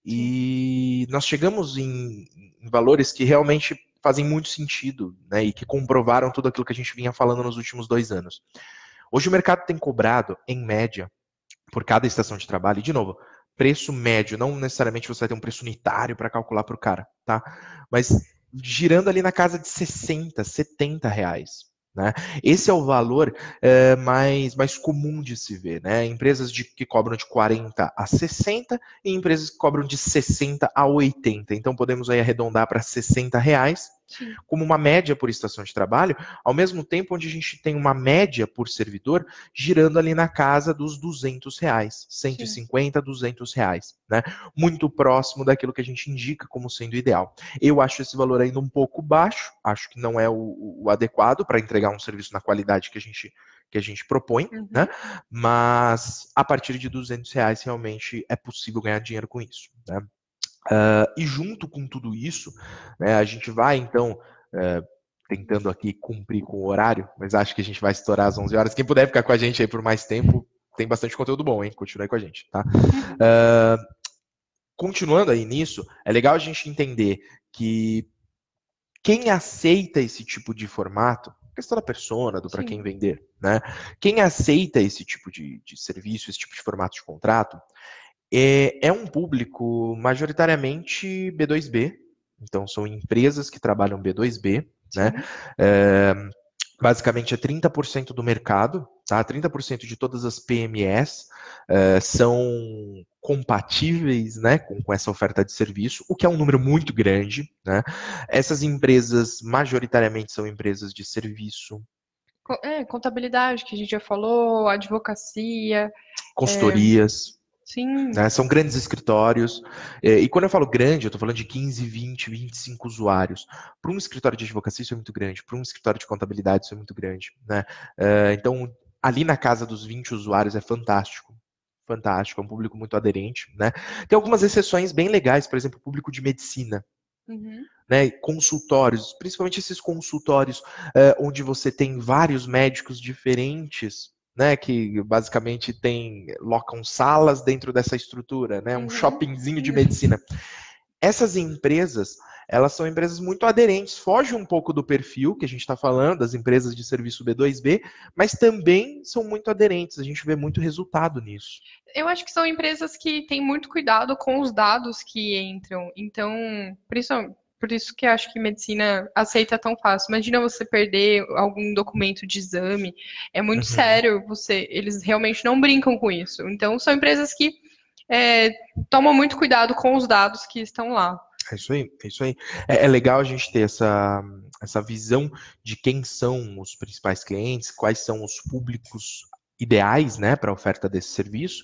E nós chegamos em valores que realmente fazem muito sentido, né, e que comprovaram tudo aquilo que a gente vinha falando nos últimos 2 anos. Hoje o mercado tem cobrado, em média, por cada estação de trabalho, e de novo, preço médio, não necessariamente você vai ter um preço unitário para calcular para o cara, tá? Mas girando ali na casa de 60, 70 reais. Né? Esse é o valor mais comum de se ver. Né? Empresas que cobram de 40 a 60 e empresas que cobram de 60 a 80. Então podemos aí arredondar para 60 reais como uma média por estação de trabalho, ao mesmo tempo onde a gente tem uma média por servidor girando ali na casa dos 200 reais, 150, 200 reais. Né? Muito próximo daquilo que a gente indica como sendo ideal. Eu acho esse valor ainda um pouco baixo, acho que não é o adequado para entregar um serviço na qualidade que a gente propõe, né? Mas a partir de 200 reais realmente é possível ganhar dinheiro com isso. Né? E junto com tudo isso, né, a gente vai então tentando aqui cumprir com o horário, mas acho que a gente vai estourar às 11 horas. Quem puder ficar com a gente aí por mais tempo, tem bastante conteúdo bom, hein? Continue aí com a gente, tá? Continuando aí nisso, é legal a gente entender que quem aceita esse tipo de formato, questão da persona, do para Sim. quem vender, né? Quem aceita esse tipo de serviço, esse tipo de formato de contrato, é um público majoritariamente B2B, então são empresas que trabalham B2B, né? Sim. Basicamente é 30% do mercado, tá? 30% de todas as PMEs são compatíveis, né, com essa oferta de serviço, o que é um número muito grande, né? Essas empresas majoritariamente são empresas de serviço, Contabilidade, que a gente já falou, advocacia, consultorias, sim. né? São grandes escritórios. E quando eu falo grande, eu estou falando de 15, 20, 25 usuários. Para um escritório de advocacia, isso é muito grande. Para um escritório de contabilidade, isso é muito grande, né? Então, ali na casa dos 20 usuários é fantástico. Fantástico, é um público muito aderente, né? Tem algumas exceções bem legais, por exemplo, o público de medicina. Uhum. Né, consultórios, principalmente esses consultórios onde você tem vários médicos diferentes, né, que basicamente locam salas dentro dessa estrutura, né, um shoppingzinho de medicina. Essas empresas, elas são empresas muito aderentes, fogem um pouco do perfil que a gente está falando, das empresas de serviço B2B, mas também são muito aderentes, a gente vê muito resultado nisso. Eu acho que são empresas que têm muito cuidado com os dados que entram, então, por isso que eu acho que medicina aceita tão fácil. Imagina você perder algum documento de exame, é muito sério, eles realmente não brincam com isso. Então, são empresas que tomam muito cuidado com os dados que estão lá. É isso aí, é isso aí. É legal a gente ter essa visão de quem são os principais clientes, quais são os públicos ideais, né, para a oferta desse serviço.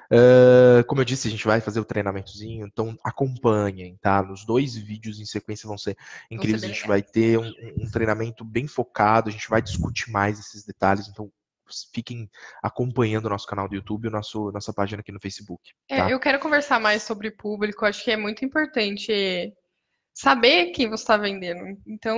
Como eu disse, a gente vai fazer o treinamentozinho, então acompanhem, tá? Nos 2 vídeos em sequência vão ser incríveis, a gente vai ter um treinamento bem focado, a gente vai discutir mais esses detalhes, então fiquem acompanhando o nosso canal do YouTube e nossa página aqui no Facebook. Tá? Eu quero conversar mais sobre público, acho que é muito importante saber quem você está vendendo. Então,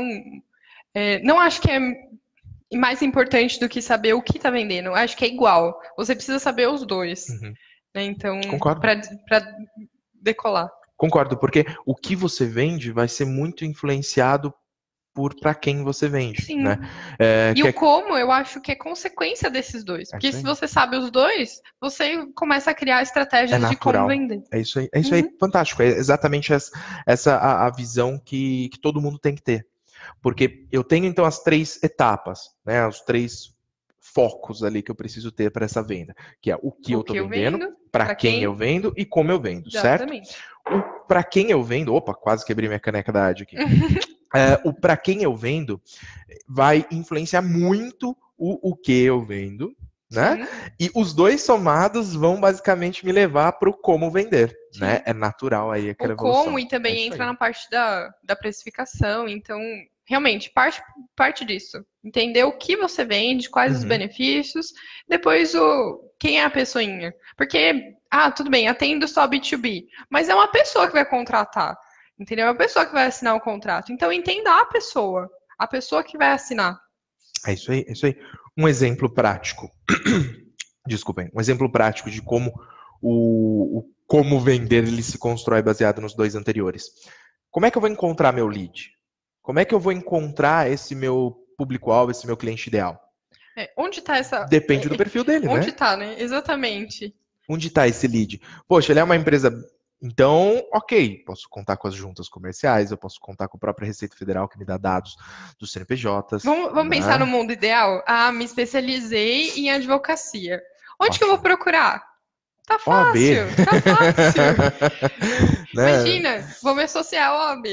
não acho que é mais importante do que saber o que está vendendo, acho que é igual. Você precisa saber os dois. Né? Então, para decolar. Concordo, porque o que você vende vai ser muito influenciado para quem você vende. Sim. Né? O como, eu acho que é consequência desses dois. Porque se você sabe os dois, você começa a criar estratégias de como vender. É isso aí, fantástico. É exatamente essa a visão que todo mundo tem que ter. Porque eu tenho, então, as 3 etapas, né? Os 3 focos ali que eu preciso ter para essa venda. Que é o que eu estou vendendo, para quem eu vendo e como eu vendo, Exatamente. certo? Para quem eu vendo... Opa, quase quebrei minha caneca da Adi aqui. O para quem eu vendo vai influenciar muito o que eu vendo, né? E os 2 somados vão basicamente me levar para o como vender, né? É natural aí aquela evolução. O como e também entra na parte da precificação, então realmente parte disso. Entender o que você vende, quais os benefícios, depois quem é a pessoinha. Porque, tudo bem, atendo só B2B, mas é uma pessoa que vai contratar. Entendeu? É uma pessoa que vai assinar o contrato. Então, entenda a pessoa que vai assinar. É isso aí, é isso aí. Um exemplo prático. Desculpem. Um exemplo prático de como como vender ele se constrói baseado nos 2 anteriores. Como é que eu vou encontrar meu lead? Como é que eu vou encontrar esse meu público-alvo, esse meu cliente ideal? Onde está essa... Depende do perfil dele, Onde está, né? Exatamente. Onde está esse lead? Poxa, ele é uma empresa... Então, ok, posso contar com as juntas comerciais, eu posso contar com a própria Receita Federal que me dá dados dos CNPJs. Vamos pensar no mundo ideal? Me especializei em advocacia. Onde que eu vou procurar? Tá fácil, tá fácil. Imagina, vou me associar ao OAB.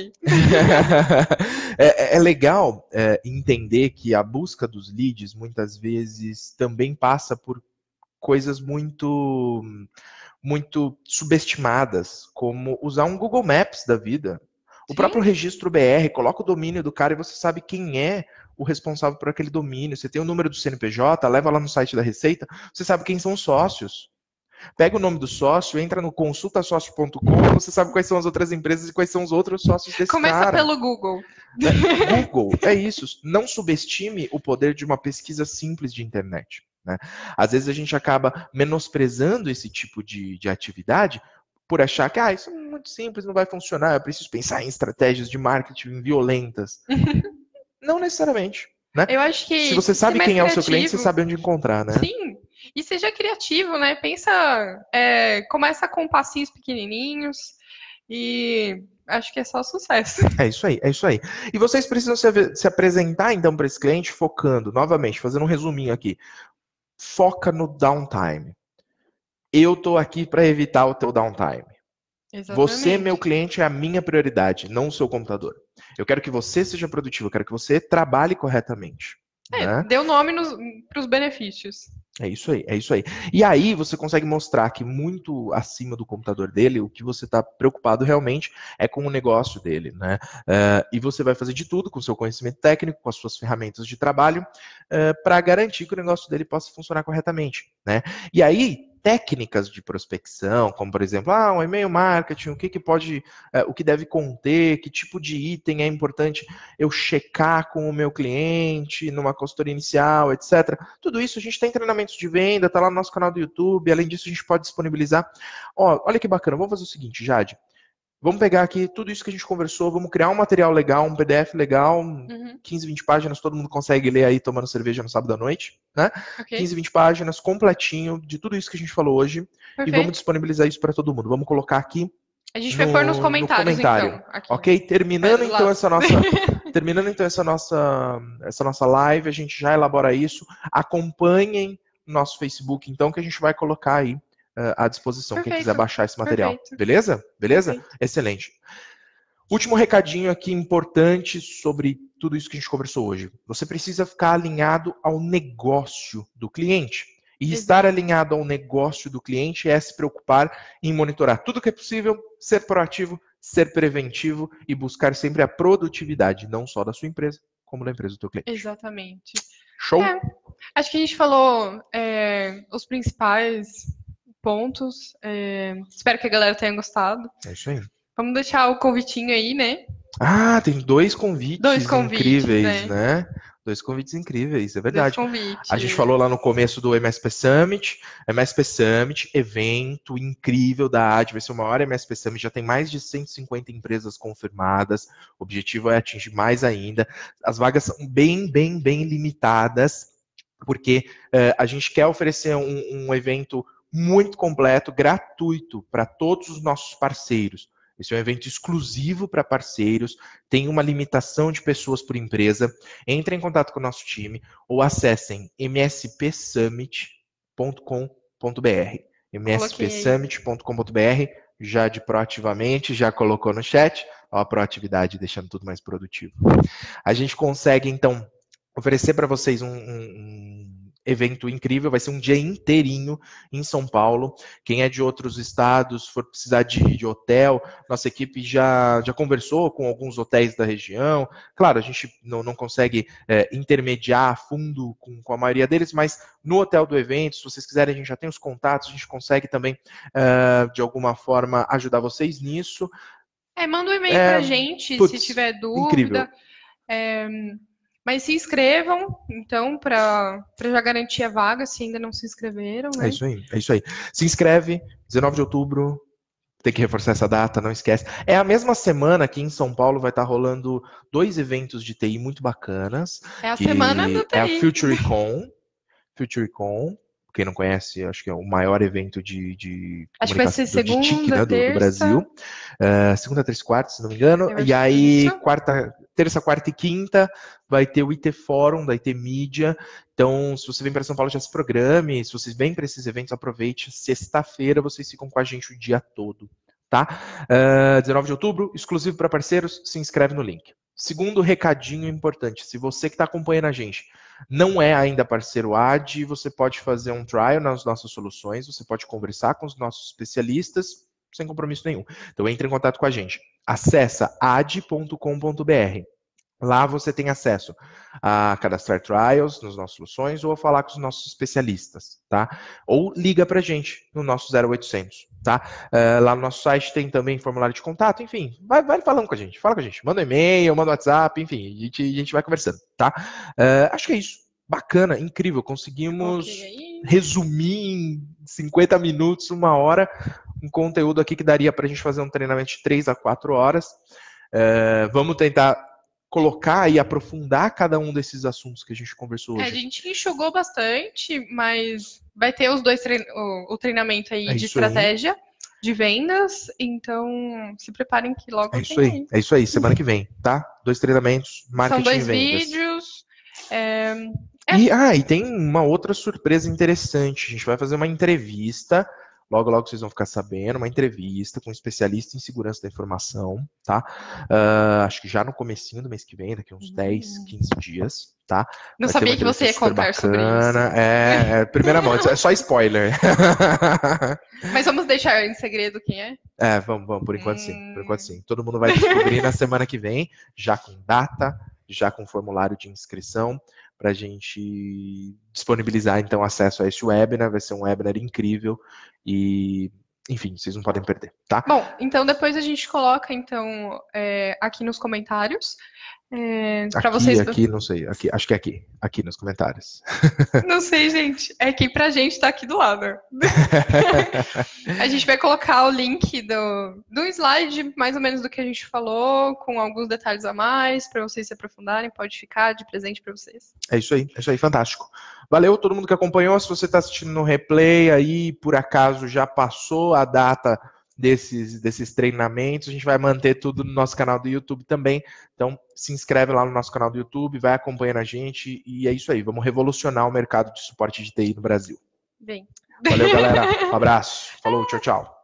É legal entender que a busca dos leads muitas vezes também passa por coisas muito subestimadas, como usar um Google Maps da vida. O próprio registro BR, coloca o domínio do cara e você sabe quem é o responsável por aquele domínio. Você tem o número do CNPJ, leva lá no site da Receita, você sabe quem são os sócios. Pega o nome do sócio, entra no consultasócio.com, você sabe quais são as outras empresas e quais são os outros sócios desse cara. Começa pelo Google. Google, é isso. Não subestime o poder de uma pesquisa simples de internet. Né? Às vezes a gente acaba menosprezando esse tipo de atividade por achar que isso é muito simples, não vai funcionar, eu preciso pensar em estratégias de marketing violentas. Não necessariamente. né? Eu acho que Se você sabe quem é o seu cliente, você criativo. sabe onde encontrar, né? Sim, e seja criativo, né? Pensa, começa com passinhos pequenininhos e acho que é só sucesso. É isso aí, é isso aí. E vocês precisam se apresentar, então, para esse cliente focando, novamente, fazendo um resuminho aqui. Foca no downtime. Eu tô aqui para evitar o teu downtime. Você, meu Exatamente. cliente, é a minha prioridade, não o seu computador. Eu quero que você seja produtivo, eu quero que você trabalhe corretamente. Né? Deu nome para os benefícios. É isso aí, é isso aí. E aí você consegue mostrar que muito acima do computador dele, o que você está preocupado realmente é com o negócio dele, né? E você vai fazer de tudo com o seu conhecimento técnico, com as suas ferramentas de trabalho, para garantir que o negócio dele possa funcionar corretamente, né? E aí técnicas de prospecção, como por exemplo, um e-mail marketing, o que pode, o que deve conter, que tipo de item é importante eu checar com o meu cliente numa consultoria inicial, etc. Tudo isso a gente tem treinamentos de venda, tá lá no nosso canal do YouTube. Além disso, a gente pode disponibilizar. Olha que bacana, vamos fazer o seguinte, Jade. Vamos pegar aqui tudo isso que a gente conversou, vamos criar um material legal, um PDF legal, 15, 20 páginas, todo mundo consegue ler aí tomando cerveja no sábado à noite, né? Okay. 15, 20 páginas, completinho, de tudo isso que a gente falou hoje. Perfeito. E vamos disponibilizar isso para todo mundo. Vamos colocar aqui a gente vai pôr nos comentários, então. Aqui. Ok? Terminando então essa nossa live, a gente já elabora isso. Acompanhem o nosso Facebook, então, que a gente vai colocar aí à disposição, Perfeito. quem quiser baixar esse material. Perfeito. Beleza? Beleza? Perfeito. Excelente. Último recadinho aqui importante sobre tudo isso que a gente conversou hoje. Você precisa ficar alinhado ao negócio do cliente. E estar alinhado ao negócio do cliente é se preocupar em monitorar tudo que é possível, ser proativo, ser preventivo e buscar sempre a produtividade, não só da sua empresa, como da empresa do teu cliente. Exatamente. Show? Acho que a gente falou os principais pontos. Espero que a galera tenha gostado. É isso aí. Vamos deixar o convitinho aí, né? Tem dois convites incríveis, né? 2 convites incríveis, é verdade. A gente falou lá no começo do MSP Summit. MSP Summit, evento incrível da AD, vai ser o maior MSP Summit, já tem mais de 150 empresas confirmadas. O objetivo é atingir mais ainda. As vagas são bem limitadas, porque a gente quer oferecer um evento muito completo, gratuito, para todos os nossos parceiros. Esse é um evento exclusivo para parceiros, tem uma limitação de pessoas por empresa. Entre em contato com o nosso time ou acessem mspsummit.com.br. mspsummit.com.br, já de proativamente, já colocou no chat, a proatividade deixando tudo mais produtivo. A gente consegue, então, oferecer para vocês um evento incrível, vai ser um dia inteirinho em São Paulo. Quem é de outros estados, for precisar de hotel, nossa equipe já conversou com alguns hotéis da região. Claro, a gente não consegue intermediar a fundo com a maioria deles, mas no hotel do evento, se vocês quiserem, a gente já tem os contatos, a gente consegue também, de alguma forma, ajudar vocês nisso. Manda um e-mail pra gente, se tiver dúvida. Incrível. Mas se inscrevam, então, para já garantir a vaga, se ainda não se inscreveram. Né? É isso aí. Se inscreve, 19 de outubro, tem que reforçar essa data, não esquece. É a mesma semana que em São Paulo vai estar rolando 2 eventos de TI muito bacanas. É a semana do TI. É a FutureCon. Quem não conhece, acho que é o maior evento de acho que vai ser segunda, de TIC, né, do Brasil. Segunda, terça e quarta, se não me engano. E aí, terça, quarta e quinta, vai ter o IT Forum da IT Media. Então, se você vem para São Paulo, já se programe. Se vocês vêm para esses eventos, aproveite. Sexta-feira, vocês ficam com a gente o dia todo. Tá? 19 de outubro, exclusivo para parceiros, se inscreve no link. Segundo recadinho importante, se você que está acompanhando a gente não é ainda parceiro AD, você pode fazer um trial nas nossas soluções, você pode conversar com os nossos especialistas, sem compromisso nenhum. Então entre em contato com a gente. Acesse ad.com.br. Lá você tem acesso a cadastrar trials nas nossas soluções ou a falar com os nossos especialistas, tá? Ou liga pra gente no nosso 0800, tá? Lá no nosso site tem também formulário de contato, enfim, vai falando com a gente, fala com a gente, manda um e-mail, manda um WhatsApp, enfim, a gente vai conversando, tá? Acho que é isso. Bacana, incrível, conseguimos resumir em 50 minutos, 1 hora, um conteúdo aqui que daria pra gente fazer um treinamento de 3 a 4 horas. Vamos tentar colocar e aprofundar cada um desses assuntos que a gente conversou A hoje? gente enxugou bastante, mas vai ter os dois o treinamento aí de estratégia, de vendas, então se preparem que logo é isso aí. É isso aí, semana que vem, tá? 2 treinamentos, marketing São e 2 vendas. vídeos. E tem uma outra surpresa interessante. A gente vai fazer uma entrevista. Logo, logo vocês vão ficar sabendo. Uma entrevista com um especialista em segurança da informação, tá? Acho que já no comecinho do mês que vem, daqui uns 10, 15 dias, tá? Não Vai sabia que você ia contar sobre isso. Primeira mão, é só spoiler. Mas vamos deixar em segredo quem é? Vamos, por enquanto sim. Por enquanto sim. Todo mundo vai descobrir na semana que vem, já com data, já com formulário de inscrição, para a gente disponibilizar, então, acesso a esse webinar. Vai ser um webinar incrível e, enfim, vocês não podem perder, tá? Bom, então depois a gente coloca, então, aqui nos comentários. Para vocês. Aqui, não sei. Acho que é aqui nos comentários. Não sei, gente. É que pra gente tá aqui do lado. A gente vai colocar o link do slide, mais ou menos do que a gente falou, com alguns detalhes a mais, para vocês se aprofundarem. Pode ficar de presente para vocês. É isso aí, fantástico. Valeu todo mundo que acompanhou. Se você está assistindo no replay aí, por acaso já passou a data desses treinamentos, a gente vai manter tudo no nosso canal do YouTube também. Então, se inscreve lá no nosso canal do YouTube, vai acompanhando a gente e é isso aí. Vamos revolucionar o mercado de suporte de TI no Brasil. Bem. Valeu, galera. Um abraço. Falou, tchau, tchau.